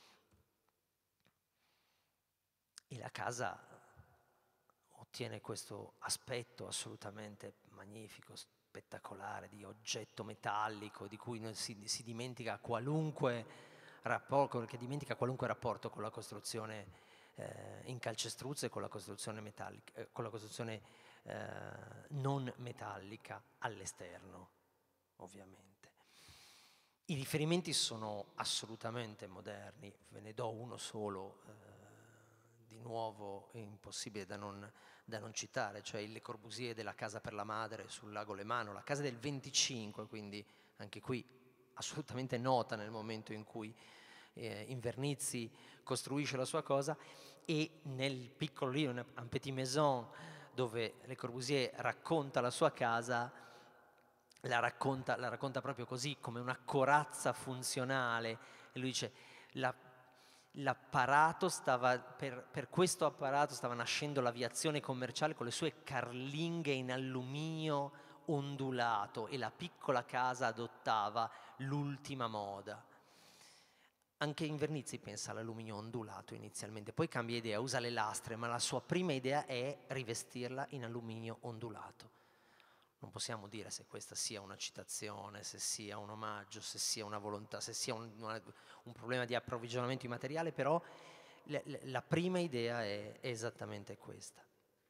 E la casa ottiene questo aspetto assolutamente magnifico, spettacolare, di oggetto metallico di cui non si, si dimentica qualunque rapporto, che dimentica qualunque rapporto con la costruzione eh, in calcestruzzo e con la costruzione metallica, eh, con la costruzione eh, non metallica all'esterno, ovviamente. I riferimenti sono assolutamente moderni, ve ne do uno solo, eh, di nuovo è impossibile da non, da non citare, cioè il Le Corbusier della Casa per la Madre sul lago Lemano, la casa del venticinque, quindi anche qui assolutamente nota nel momento in cui eh, Invernizzi costruisce la sua cosa, e nel piccolo libro Un Petit Maison, dove Le Corbusier racconta la sua casa, la racconta, la racconta proprio così, come una corazza funzionale, e lui dice la, l'apparato stava, per, per questo apparato stava nascendo l'aviazione commerciale con le sue carlinghe in alluminio ondulato, e la piccola casa adottava l'ultima moda. Anche Invernizzi pensa all'alluminio ondulato inizialmente, poi cambia idea, usa le lastre, ma la sua prima idea è rivestirla in alluminio ondulato. Non possiamo dire se questa sia una citazione, se sia un omaggio, se sia una volontà, se sia un, una, un problema di approvvigionamento di materiale, però le, le, la prima idea è, è esattamente questa.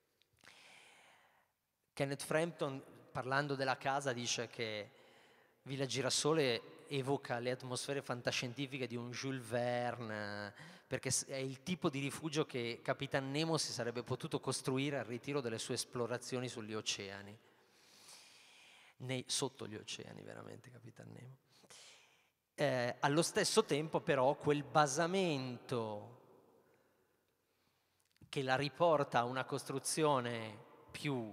Kenneth Frampton, parlando della casa, dice che Villa Girasole evoca le atmosfere fantascientifiche di un Jules Verne, perché è il tipo di rifugio che Capitan Nemo si sarebbe potuto costruire al ritiro delle sue esplorazioni sugli oceani. Nei, sotto gli oceani, veramente, Capitan Nemo. Eh, allo stesso tempo, però, quel basamento che la riporta a una costruzione più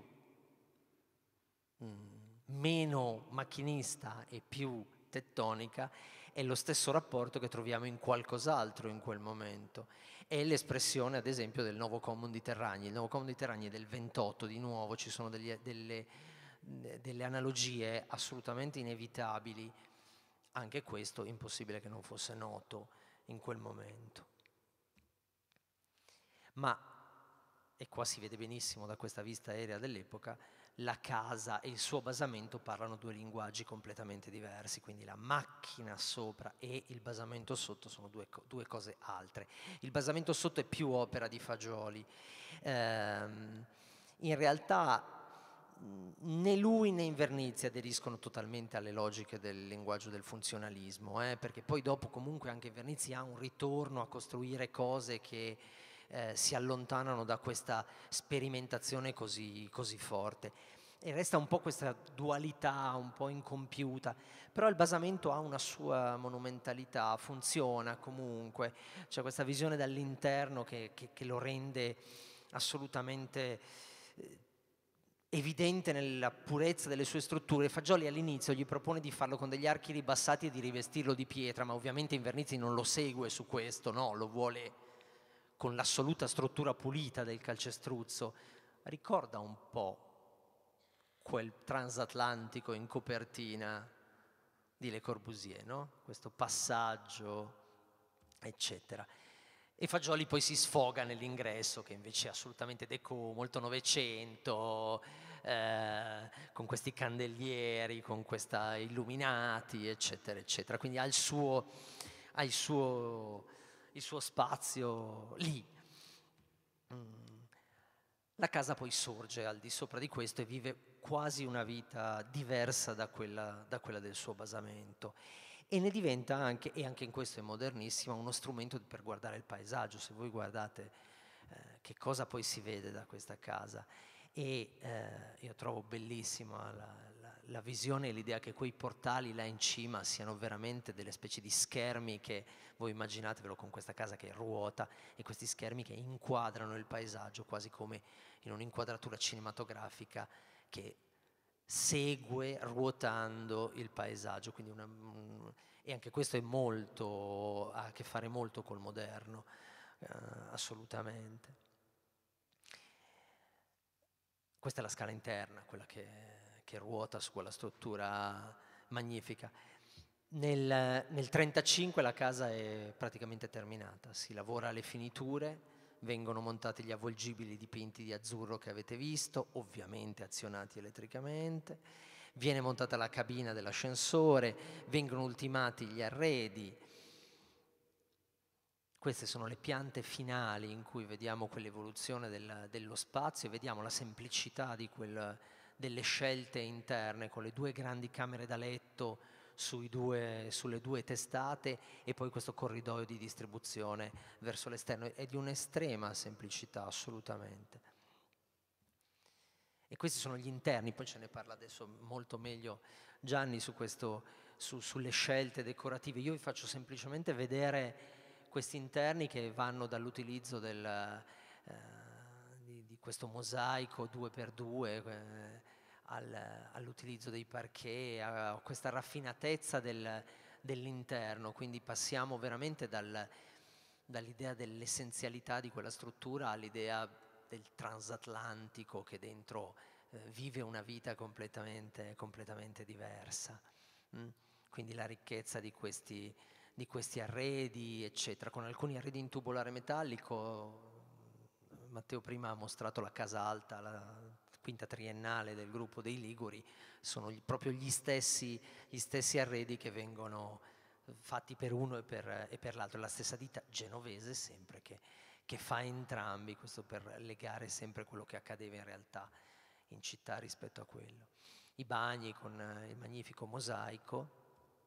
mh, meno macchinista e più tettonica è lo stesso rapporto che troviamo in qualcos'altro in quel momento. È l'espressione, ad esempio, del Nuovo Common di Terragni. Il Nuovo Common di Terragni è del ventotto, di nuovo, ci sono degli, delle, delle analogie assolutamente inevitabili. Anche questo impossibile che non fosse noto in quel momento. Ma, e qua si vede benissimo da questa vista aerea dell'epoca, la casa e il suo basamento parlano due linguaggi completamente diversi, quindi la macchina sopra e il basamento sotto sono due, due cose altre. Il basamento sotto è più opera di Fagioli. Ehm, in realtà né lui né Invernizzi aderiscono totalmente alle logiche del linguaggio del funzionalismo, eh, perché poi dopo comunque anche Invernizzi ha un ritorno a costruire cose che Eh, si allontanano da questa sperimentazione così, così forte, e resta un po' questa dualità un po' incompiuta, però il basamento ha una sua monumentalità, funziona comunque, c'è questa visione dall'interno che, che, che lo rende assolutamente eh, evidente nella purezza delle sue strutture. Fagioli all'inizio gli propone di farlo con degli archi ribassati e di rivestirlo di pietra, ma ovviamente Invernizzi non lo segue su questo, no, lo vuole con l'assoluta struttura pulita del calcestruzzo. Ricorda un po' quel transatlantico in copertina di Le Corbusier, no? Questo passaggio, eccetera. E Fagioli poi si sfoga nell'ingresso, che invece è assolutamente déco, molto novecento, eh, con questi candelieri, con questa illuminati, eccetera, eccetera. Quindi ha il suo, ha il suo, il suo spazio lì. Mm. La casa poi sorge al di sopra di questo e vive quasi una vita diversa da quella, da quella del suo basamento. E ne diventa anche, e anche in questo è modernissima, uno strumento per guardare il paesaggio. Se voi guardate eh, che cosa poi si vede da questa casa, e eh, io trovo bellissima la, la, la visione e l'idea che quei portali là in cima siano veramente delle specie di schermi che voi immaginatevelo con questa casa che ruota, e questi schermi che inquadrano il paesaggio quasi come in un'inquadratura cinematografica che segue ruotando il paesaggio, quindi una, un, e anche questo è molto, ha a che fare molto col moderno, eh, assolutamente. Questa è la scala interna, quella che, che ruota su quella struttura magnifica. Nel trentacinque la casa è praticamente terminata, si lavora alle finiture, vengono montati gli avvolgibili dipinti di azzurro che avete visto, ovviamente azionati elettricamente, viene montata la cabina dell'ascensore, vengono ultimati gli arredi. Queste sono le piante finali in cui vediamo quell'evoluzione del, dello spazio e vediamo la semplicità di quel, delle scelte interne con le due grandi camere da letto sui due, sulle due testate e poi questo corridoio di distribuzione verso l'esterno. È di un'estrema semplicità, assolutamente. E questi sono gli interni, poi ce ne parla adesso molto meglio Gianni su questo, su, sulle scelte decorative. Io vi faccio semplicemente vedere questi interni che vanno dall'utilizzo del, eh, di, di questo mosaico due per due eh, al, all'utilizzo dei parquet, a questa raffinatezza del, dell'interno, quindi passiamo veramente dal, dall'idea dell'essenzialità di quella struttura all'idea del transatlantico che dentro eh, vive una vita completamente, completamente diversa. Mm? Quindi la ricchezza di questi, di questi arredi, eccetera, con alcuni arredi in tubolare metallico. Matteo prima ha mostrato la casa alta, la quinta triennale del gruppo dei Liguri, sono gli, proprio gli stessi, gli stessi arredi che vengono fatti per uno e per, e per l'altro, la stessa ditta genovese sempre che, che fa entrambi, questo per legare sempre quello che accadeva in realtà in città rispetto a quello. I bagni con il magnifico mosaico.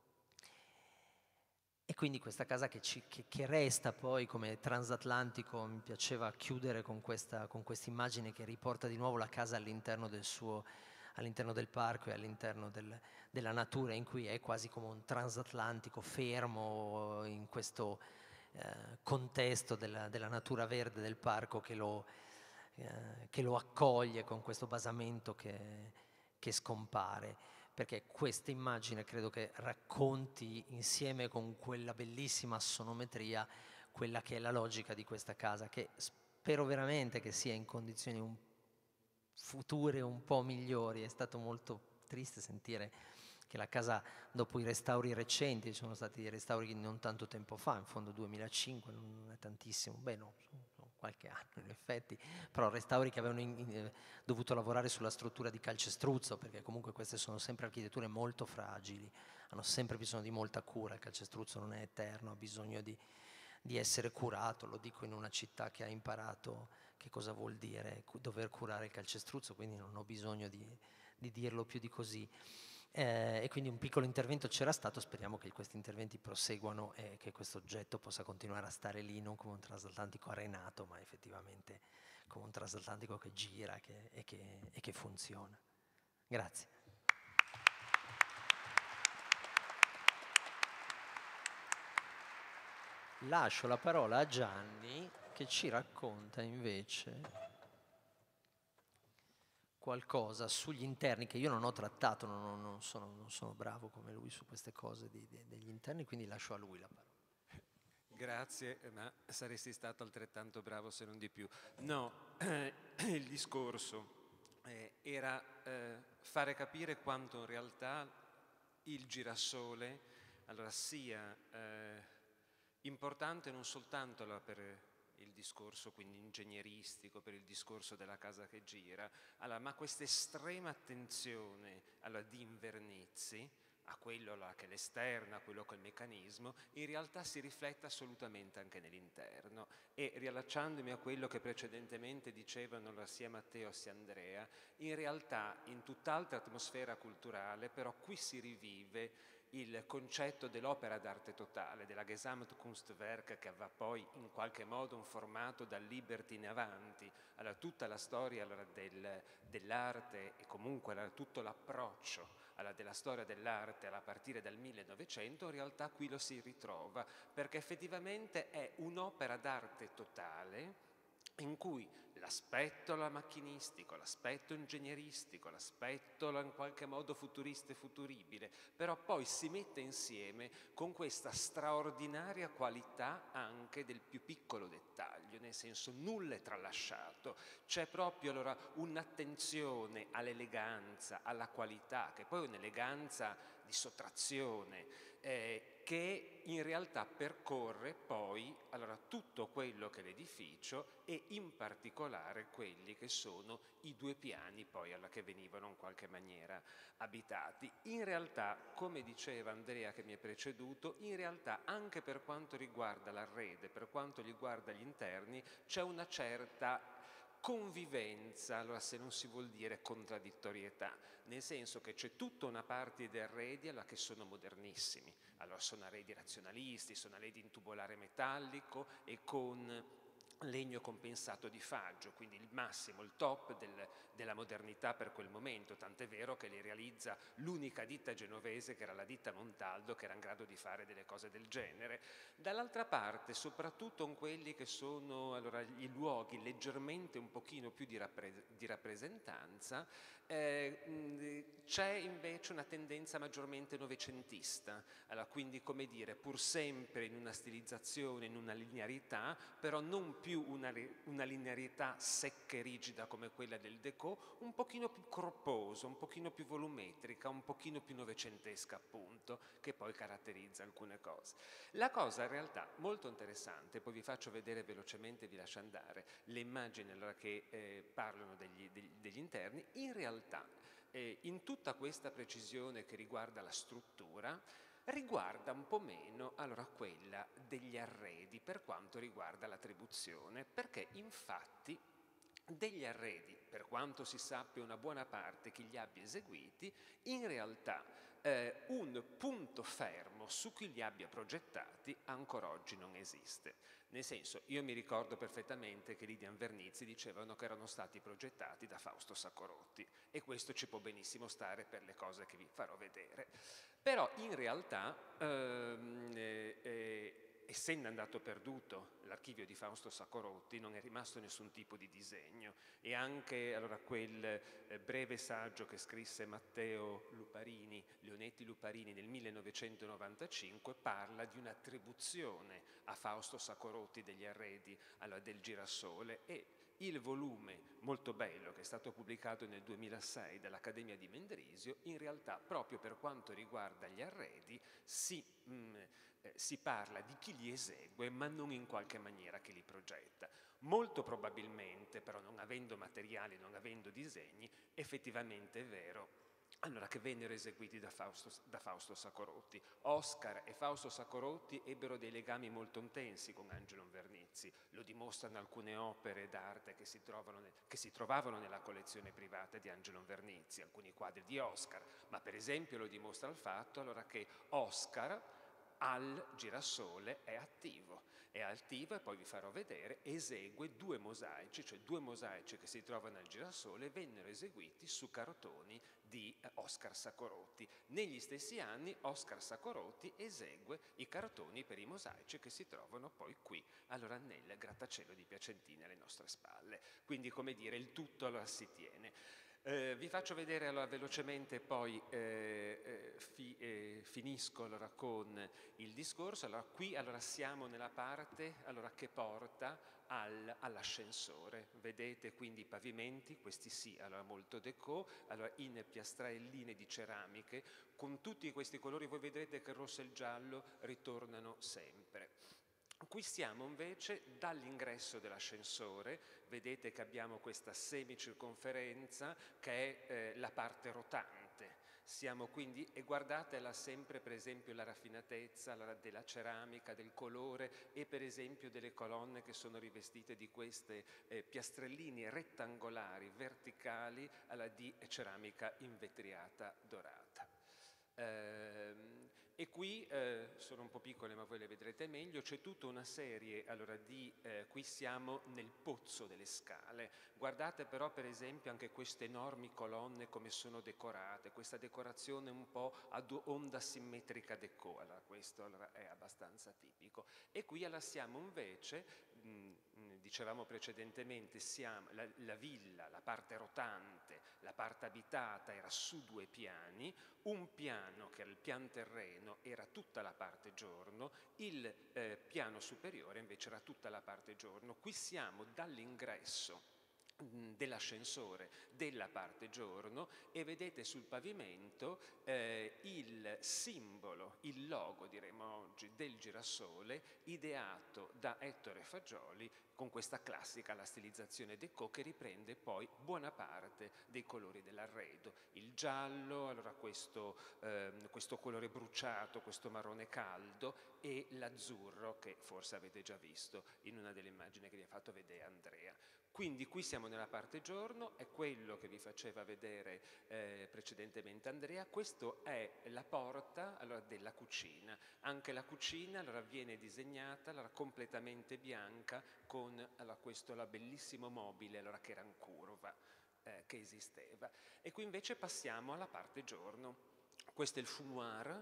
E quindi questa casa che, ci, che, che resta poi come transatlantico, mi piaceva chiudere con questa con immagine che riporta di nuovo la casa all'interno del suo, all'interno del parco e all'interno del, della natura, in cui è quasi come un transatlantico fermo in questo eh, contesto della, della natura verde del parco che lo, eh, che lo accoglie con questo basamento che, che scompare. Perché questa immagine credo che racconti insieme con quella bellissima sonometria quella che è la logica di questa casa, che spero veramente che sia in condizioni un, future un po' migliori. È stato molto triste sentire che la casa, dopo i restauri recenti, ci sono stati dei restauri non tanto tempo fa, in fondo duemilacinque, non è tantissimo, beh no, qualche anno in effetti, però restauri che avevano in, in, dovuto lavorare sulla struttura di calcestruzzo, perché comunque queste sono sempre architetture molto fragili, hanno sempre bisogno di molta cura, il calcestruzzo non è eterno, ha bisogno di, di essere curato, lo dico in una città che ha imparato che cosa vuol dire dover curare il calcestruzzo, quindi non ho bisogno di, di dirlo più di così. Eh, e quindi un piccolo intervento c'era stato, speriamo che questi interventi proseguano e che questo oggetto possa continuare a stare lì, non come un transatlantico arenato, ma effettivamente come un transatlantico che gira che, e, che, e che funziona. Grazie. Lascio la parola a Gianni che ci racconta invece qualcosa sugli interni che io non ho trattato, non, non, sono, non sono bravo come lui su queste cose di, di, degli interni, quindi lascio a lui la parola.
Grazie, ma saresti stato altrettanto bravo se non di più. No, eh, il discorso eh, era eh, fare capire quanto in realtà il girasole allora, sia eh, importante non soltanto allora, per il discorso quindi ingegneristico, per il discorso della casa che gira, allora, ma questa estrema attenzione allora, di Invernizzi a quello là, che è l'esterno, a quello che è il meccanismo, in realtà si riflette assolutamente anche nell'interno. E riallacciandomi a quello che precedentemente dicevano sia Matteo sia Andrea, in realtà in tutt'altra atmosfera culturale, però qui si rivive il concetto dell'opera d'arte totale, della Gesamtkunstwerk, che aveva poi in qualche modo un formato dal Liberty in avanti, allora tutta la storia allora, del, dell'arte e comunque allora, tutto l'approccio alla, della storia dell'arte a partire dal millenovecento, in realtà qui lo si ritrova, perché effettivamente è un'opera d'arte totale in cui l'aspetto macchinistico, l'aspetto ingegneristico, l'aspetto in qualche modo futurista e futuribile, però poi si mette insieme con questa straordinaria qualità anche del più piccolo dettaglio, nel senso nulla è tralasciato, c'è proprio allora un'attenzione all'eleganza, alla qualità, che poi è un'eleganza di sottrazione, eh, che in realtà percorre poi allora, tutto quello che è l'edificio e in particolare quelli che sono i due piani poi alla che venivano in qualche maniera abitati. In realtà, come diceva Andrea che mi è preceduto, in realtà anche per quanto riguarda l'arredo, per quanto riguarda gli interni, c'è una certa convivenza, allora se non si vuol dire contraddittorietà, nel senso che c'è tutta una parte di arredi alla che sono modernissimi, allora sono arredi razionalisti, sono arredi in tubolare metallico e con legno compensato di faggio, quindi il massimo, il top del, della modernità per quel momento, tant'è vero che li realizza l'unica ditta genovese che era la ditta Montaldo, che era in grado di fare delle cose del genere. Dall'altra parte, soprattutto in quelli che sono allora, i luoghi leggermente un pochino più di, rappre- di rappresentanza, eh, c'è invece una tendenza maggiormente novecentista, allora, quindi come dire, pur sempre in una stilizzazione, in una linearità, però non più una, una linearità secca e rigida come quella del Déco, un pochino più corposo, un pochino più volumetrica, un pochino più novecentesca appunto, che poi caratterizza alcune cose. La cosa in realtà molto interessante, poi vi faccio vedere velocemente, vi lascio andare, le immagini allora, che eh, parlano degli, degli, degli interni, in realtà eh, in tutta questa precisione che riguarda la struttura, riguarda un po' meno allora quella degli arredi per quanto riguarda l'attribuzione, perché infatti degli arredi, per quanto si sappia una buona parte chi li abbia eseguiti, in realtà eh, un punto fermo su chi li abbia progettati ancora oggi non esiste. Nel senso, io mi ricordo perfettamente che Lidia Invernizzi dicevano che erano stati progettati da Fausto Saccorotti e questo ci può benissimo stare per le cose che vi farò vedere. Però in realtà, ehm, eh, eh, essendo andato perduto l'archivio di Fausto Saccorotti, non è rimasto nessun tipo di disegno e anche allora, quel eh, breve saggio che scrisse Matteo Luparini, Leonetti Luparini nel millenovecentonovantacinque parla di un'attribuzione a Fausto Saccorotti degli arredi allora, del girasole e il volume molto bello che è stato pubblicato nel duemilasei dall'Accademia di Mendrisio, in realtà proprio per quanto riguarda gli arredi si, mh, eh, si parla di chi li esegue ma non in qualche maniera chi li progetta. Molto probabilmente, però non avendo materiali, non avendo disegni, effettivamente è vero allora che vennero eseguiti da Fausto, da Fausto Saccorotti. Oscar e Fausto Saccorotti ebbero dei legami molto intensi con Angelo Invernizzi, lo dimostrano alcune opere d'arte che si, trovano, che si trovavano nella collezione privata di Angelo Invernizzi, alcuni quadri di Oscar, ma per esempio lo dimostra il fatto allora che Oscar al girasole è attivo, è attivo e poi vi farò vedere, esegue due mosaici, cioè due mosaici che si trovano al girasole vennero eseguiti su cartoni di Oscar Saccorotti. Negli stessi anni Oscar Saccorotti esegue i cartoni per i mosaici che si trovano poi qui, allora nel grattacielo di Piacentina alle nostre spalle. Quindi come dire il tutto allora si tiene. Eh, vi faccio vedere allora velocemente, poi eh, eh, fi, eh, finisco allora con il discorso. Allora, qui allora, siamo nella parte allora, che porta al, all'ascensore. Vedete quindi i pavimenti, questi sì, allora, molto déco, allora, in piastrelline di ceramiche, con tutti questi colori. Voi vedrete che il rosso e il giallo ritornano sempre. Qui siamo invece dall'ingresso dell'ascensore, vedete che abbiamo questa semicirconferenza che è eh, la parte rotante. Siamo quindi, e guardatela sempre per esempio la raffinatezza la, della ceramica, del colore e per esempio delle colonne che sono rivestite di queste eh, piastrellini rettangolari, verticali, alla, di ceramica invetriata dorata. Ehm, E qui, eh, sono un po' piccole ma voi le vedrete meglio, c'è tutta una serie, allora di, eh, qui siamo nel pozzo delle scale, guardate però per esempio anche queste enormi colonne come sono decorate, questa decorazione un po' ad onda simmetrica déco, allora questo allora, è abbastanza tipico. E qui allora siamo invece, mh, dicevamo precedentemente, siamo, la, la villa, la parte rotante, la parte abitata era su due piani, un piano che era il pian terreno era tutta la parte giorno, il eh, piano superiore invece era tutta la parte giorno. Qui siamo dall'ingresso dell'ascensore della parte giorno e vedete sul pavimento eh, il simbolo, il logo diremo oggi del girasole ideato da Ettore Fagioli con questa classica la stilizzazione déco che riprende poi buona parte dei colori dell'arredo, il giallo, allora questo, eh, questo colore bruciato, questo marrone caldo e l'azzurro che forse avete già visto in una delle immagini che vi ha fatto vedere Andrea. Quindi qui siamo nella parte giorno, è quello che vi faceva vedere eh, precedentemente Andrea, questa è la porta allora, della cucina, anche la cucina allora, viene disegnata allora, completamente bianca con allora, questo la bellissimo mobile allora, che era in curva, eh, che esisteva. E qui invece passiamo alla parte giorno. Questo è il fumoir,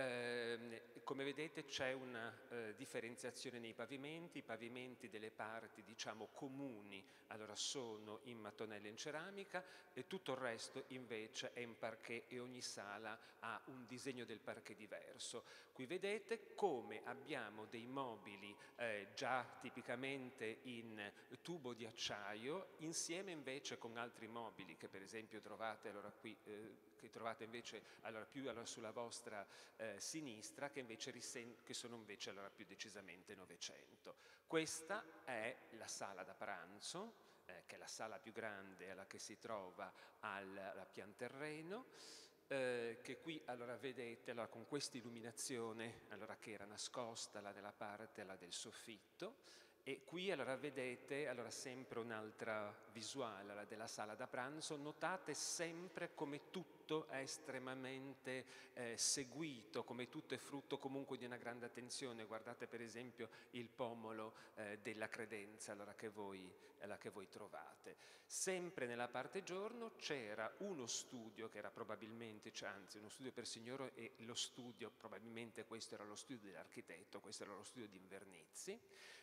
eh, come vedete c'è una eh, differenziazione nei pavimenti, i pavimenti delle parti diciamo comuni allora sono in mattonelle in ceramica e tutto il resto invece è in parquet e ogni sala ha un disegno del parquet diverso. Qui vedete come abbiamo dei mobili eh, già tipicamente in tubo di acciaio insieme invece con altri mobili che per esempio trovate allora qui eh, che trovate invece allora, più allora, sulla vostra eh, sinistra, che, invece risen- che sono invece allora, più decisamente Novecento. Questa è la sala da pranzo, eh, che è la sala più grande alla che si trova al, al pian terreno, eh, che qui allora, vedete allora, con questa illuminazione allora, che era nascosta là nella parte là, del soffitto. E qui allora vedete allora, sempre un'altra visuale allora, della sala da pranzo, notate sempre come tutto è estremamente eh, seguito, come tutto è frutto comunque di una grande attenzione, guardate per esempio il pomolo eh, della credenza allora, che, voi, allora, che voi trovate. Sempre nella parte giorno c'era uno studio che era probabilmente, cioè, anzi uno studio per signore e lo studio, probabilmente questo era lo studio dell'architetto, questo era lo studio di Invernizzi,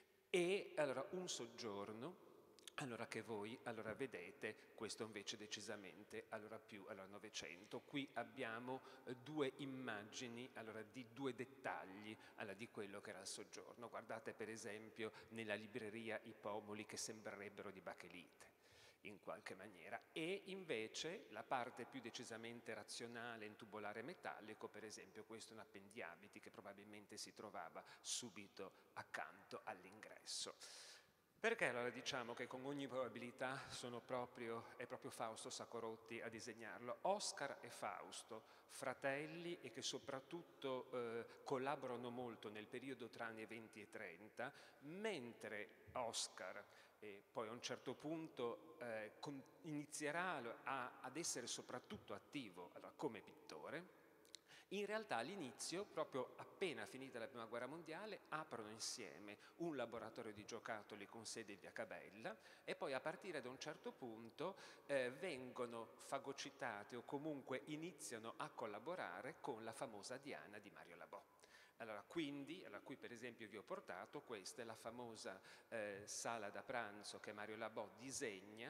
e allora un soggiorno allora che voi allora vedete, questo invece decisamente allora più allora Novecento. Qui abbiamo eh, due immagini allora di due dettagli allora, di quello che era il soggiorno. Guardate per esempio nella libreria i pomoli che sembrerebbero di bachelite in qualche maniera, e invece la parte più decisamente razionale in tubolare metallico, per esempio questo è un appendiabiti che probabilmente si trovava subito accanto all'ingresso. Perché allora diciamo che con ogni probabilità sono proprio, è proprio Fausto Saccorotti a disegnarlo? Oscar e Fausto, fratelli e che soprattutto eh, collaborano molto nel periodo tra anni venti e trenta, mentre Oscar e poi a un certo punto eh, con, inizierà a, ad essere soprattutto attivo allora, come pittore. In realtà all'inizio, proprio appena finita la prima guerra mondiale, aprono insieme un laboratorio di giocattoli con sede in via Cabella e poi a partire da un certo punto eh, vengono fagocitate o comunque iniziano a collaborare con la famosa Diana di Mario Labò. Allora, quindi, allora, qui per esempio vi ho portato, questa è la famosa eh, sala da pranzo che Mario Labò disegna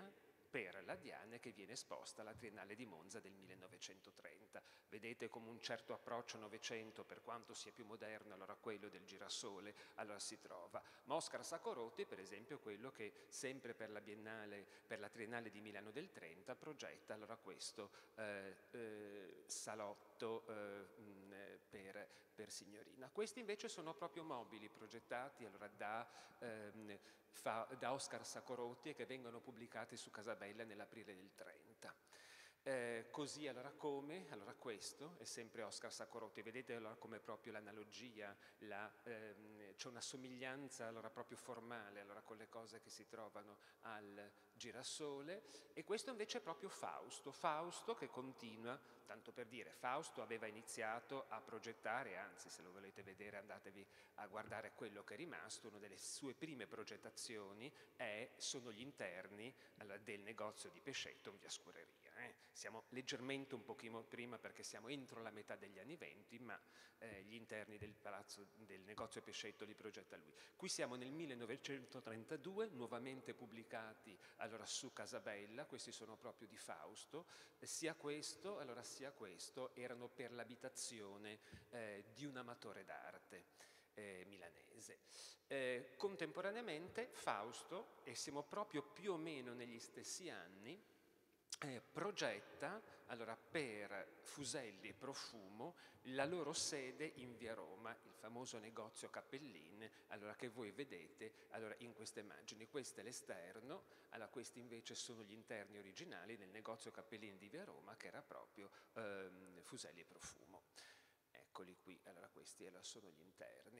per la Diane, che viene esposta alla Triennale di Monza del millenovecentotrenta. Vedete come un certo approccio Novecento, per quanto sia più moderno, allora quello del girasole, allora si trova. Ma Oscar Sacorotti, per esempio, quello che sempre per la Biennale, per la Triennale di Milano del trenta, progetta allora questo eh, eh, salotto eh, mh, per, per signorina. Questi invece sono proprio mobili progettati allora da... Ehm, Fa, da Oscar Sacorotti e che vengono pubblicati su Casabella nell'aprile del trenta. Eh, così allora come? Allora questo è sempre Oscar Sacorotti, vedete allora come proprio l'analogia, la, ehm, c'è una somiglianza allora proprio formale allora con le cose che si trovano al girasole, e questo invece è proprio Fausto, Fausto che continua, tanto per dire, Fausto aveva iniziato a progettare, anzi se lo volete vedere andatevi a guardare quello che è rimasto, una delle sue prime progettazioni è, sono gli interni allora, del negozio di Pescetto in via Scureria. Eh. Siamo leggermente un pochino prima perché siamo entro la metà degli anni venti, ma eh, gli interni del palazzo del negozio Pescetto li progetta lui. Qui siamo nel millenovecentotrentadue, nuovamente pubblicati allora su Casabella, questi sono proprio di Fausto, eh, sia questo, allora sia questo erano per l'abitazione eh, di un amatore d'arte eh, milanese. Eh, contemporaneamente Fausto, e siamo proprio più o meno negli stessi anni, Eh, progetta allora, per Fuselli e Profumo la loro sede in via Roma, il famoso negozio Cappellin, allora, che voi vedete allora, in queste immagini. Questo è l'esterno, allora, questi invece sono gli interni originali del negozio Cappellin di via Roma, che era proprio ehm, Fuselli e Profumo. Eccoli qui, allora questi allora, sono gli interni.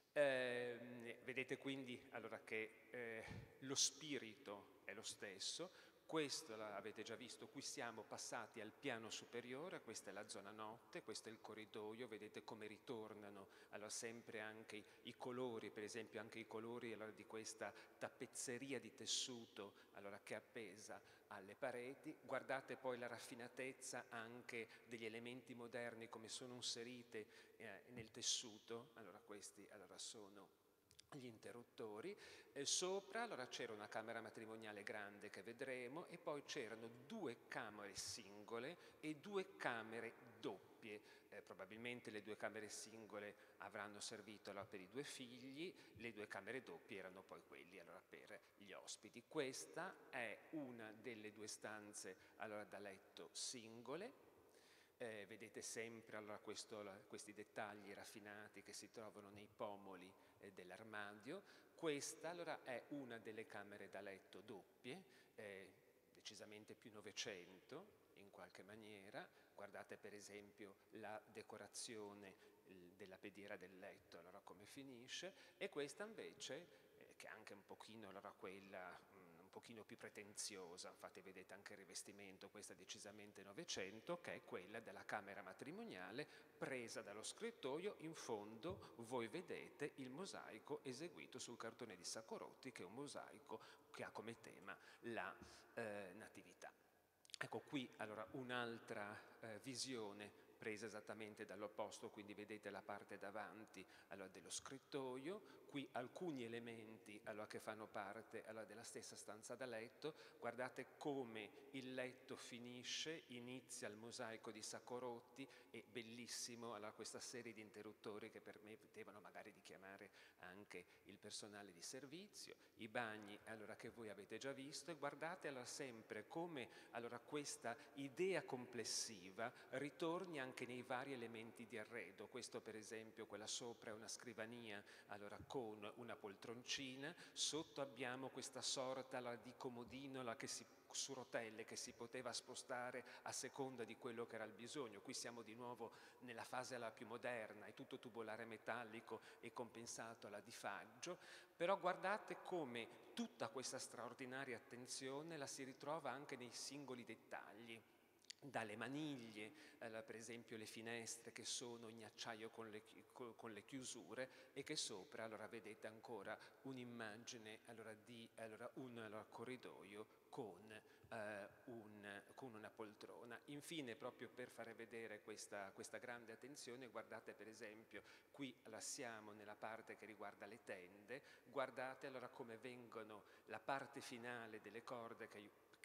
Eh, vedete quindi allora, che eh, lo spirito è lo stesso. Questo l'avete già visto, qui siamo passati al piano superiore, questa è la zona notte, questo è il corridoio, vedete come ritornano allora, sempre anche i, i colori, per esempio anche i colori allora, di questa tappezzeria di tessuto allora, che è appesa alle pareti. Guardate poi la raffinatezza anche degli elementi moderni come sono inserite eh, nel tessuto, allora questi allora, sono gli interruttori. Eh, sopra allora c'era una camera matrimoniale grande che vedremo, e poi c'erano due camere singole e due camere doppie. Eh, probabilmente le due camere singole avranno servito allora, per i due figli, le due camere doppie erano poi quelli allora, per gli ospiti. Questa è una delle due stanze allora, da letto singole. Eh, vedete sempre allora, questo, questi dettagli raffinati che si trovano nei pomoli eh, dell'armadio. Questa allora è una delle camere da letto doppie, eh, decisamente più Novecento in qualche maniera. Guardate per esempio la decorazione eh, della pediera del letto, allora come finisce, e questa invece, eh, che è anche un pochino allora quella... Mh, un pochino più pretenziosa, infatti vedete anche il rivestimento, questa è decisamente Novecento, che è quella della camera matrimoniale presa dallo scrittoio. In fondo voi vedete il mosaico eseguito sul cartone di Sacorotti, che è un mosaico che ha come tema la eh, natività. Ecco qui allora un'altra eh, visione presa esattamente dall'opposto, quindi vedete la parte davanti allora, dello scrittoio, qui alcuni elementi allora, che fanno parte allora, della stessa stanza da letto. Guardate come il letto finisce, inizia il mosaico di Sacorotti, e bellissimo allora, questa serie di interruttori che permettevano magari di chiamare anche il personale di servizio, i bagni allora, che voi avete già visto, e guardate allora, sempre come allora, questa idea complessiva ritorni anche anche nei vari elementi di arredo. Questo per esempio, quella sopra è una scrivania allora, con una poltroncina, sotto abbiamo questa sorta allora, di comodino allora, che si, su rotelle che si poteva spostare a seconda di quello che era il bisogno. Qui siamo di nuovo nella fase alla più moderna, è tutto tubolare metallico e compensato alla di faggio, però guardate come tutta questa straordinaria attenzione la si ritrova anche nei singoli dettagli. Dalle maniglie, eh, per esempio le finestre che sono in acciaio con le, con le chiusure, e che sopra allora vedete ancora un'immagine allora, di allora, un allora, corridoio con, eh, un, con una poltrona. Infine, proprio per fare vedere questa, questa grande attenzione, guardate per esempio qui allora, siamo nella parte che riguarda le tende, guardate allora come vengono la parte finale delle corde che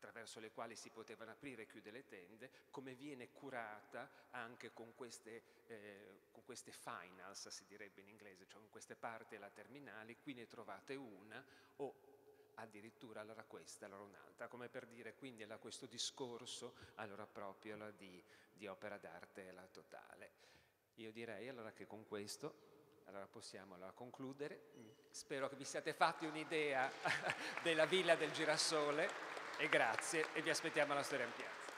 attraverso le quali si potevano aprire e chiudere le tende, come viene curata anche con queste, eh, con queste finals, si direbbe in inglese, cioè con queste parti alla terminali. Qui ne trovate una, o addirittura allora questa, allora un'altra, come per dire, quindi allora questo discorso allora proprio allora, di, di opera d'arte alla totale. Io direi allora che con questo allora possiamo allora concludere. Spero che vi siate fatti un'idea della Villa del Girasole, e grazie, e vi aspettiamo alla Storia in Piazza.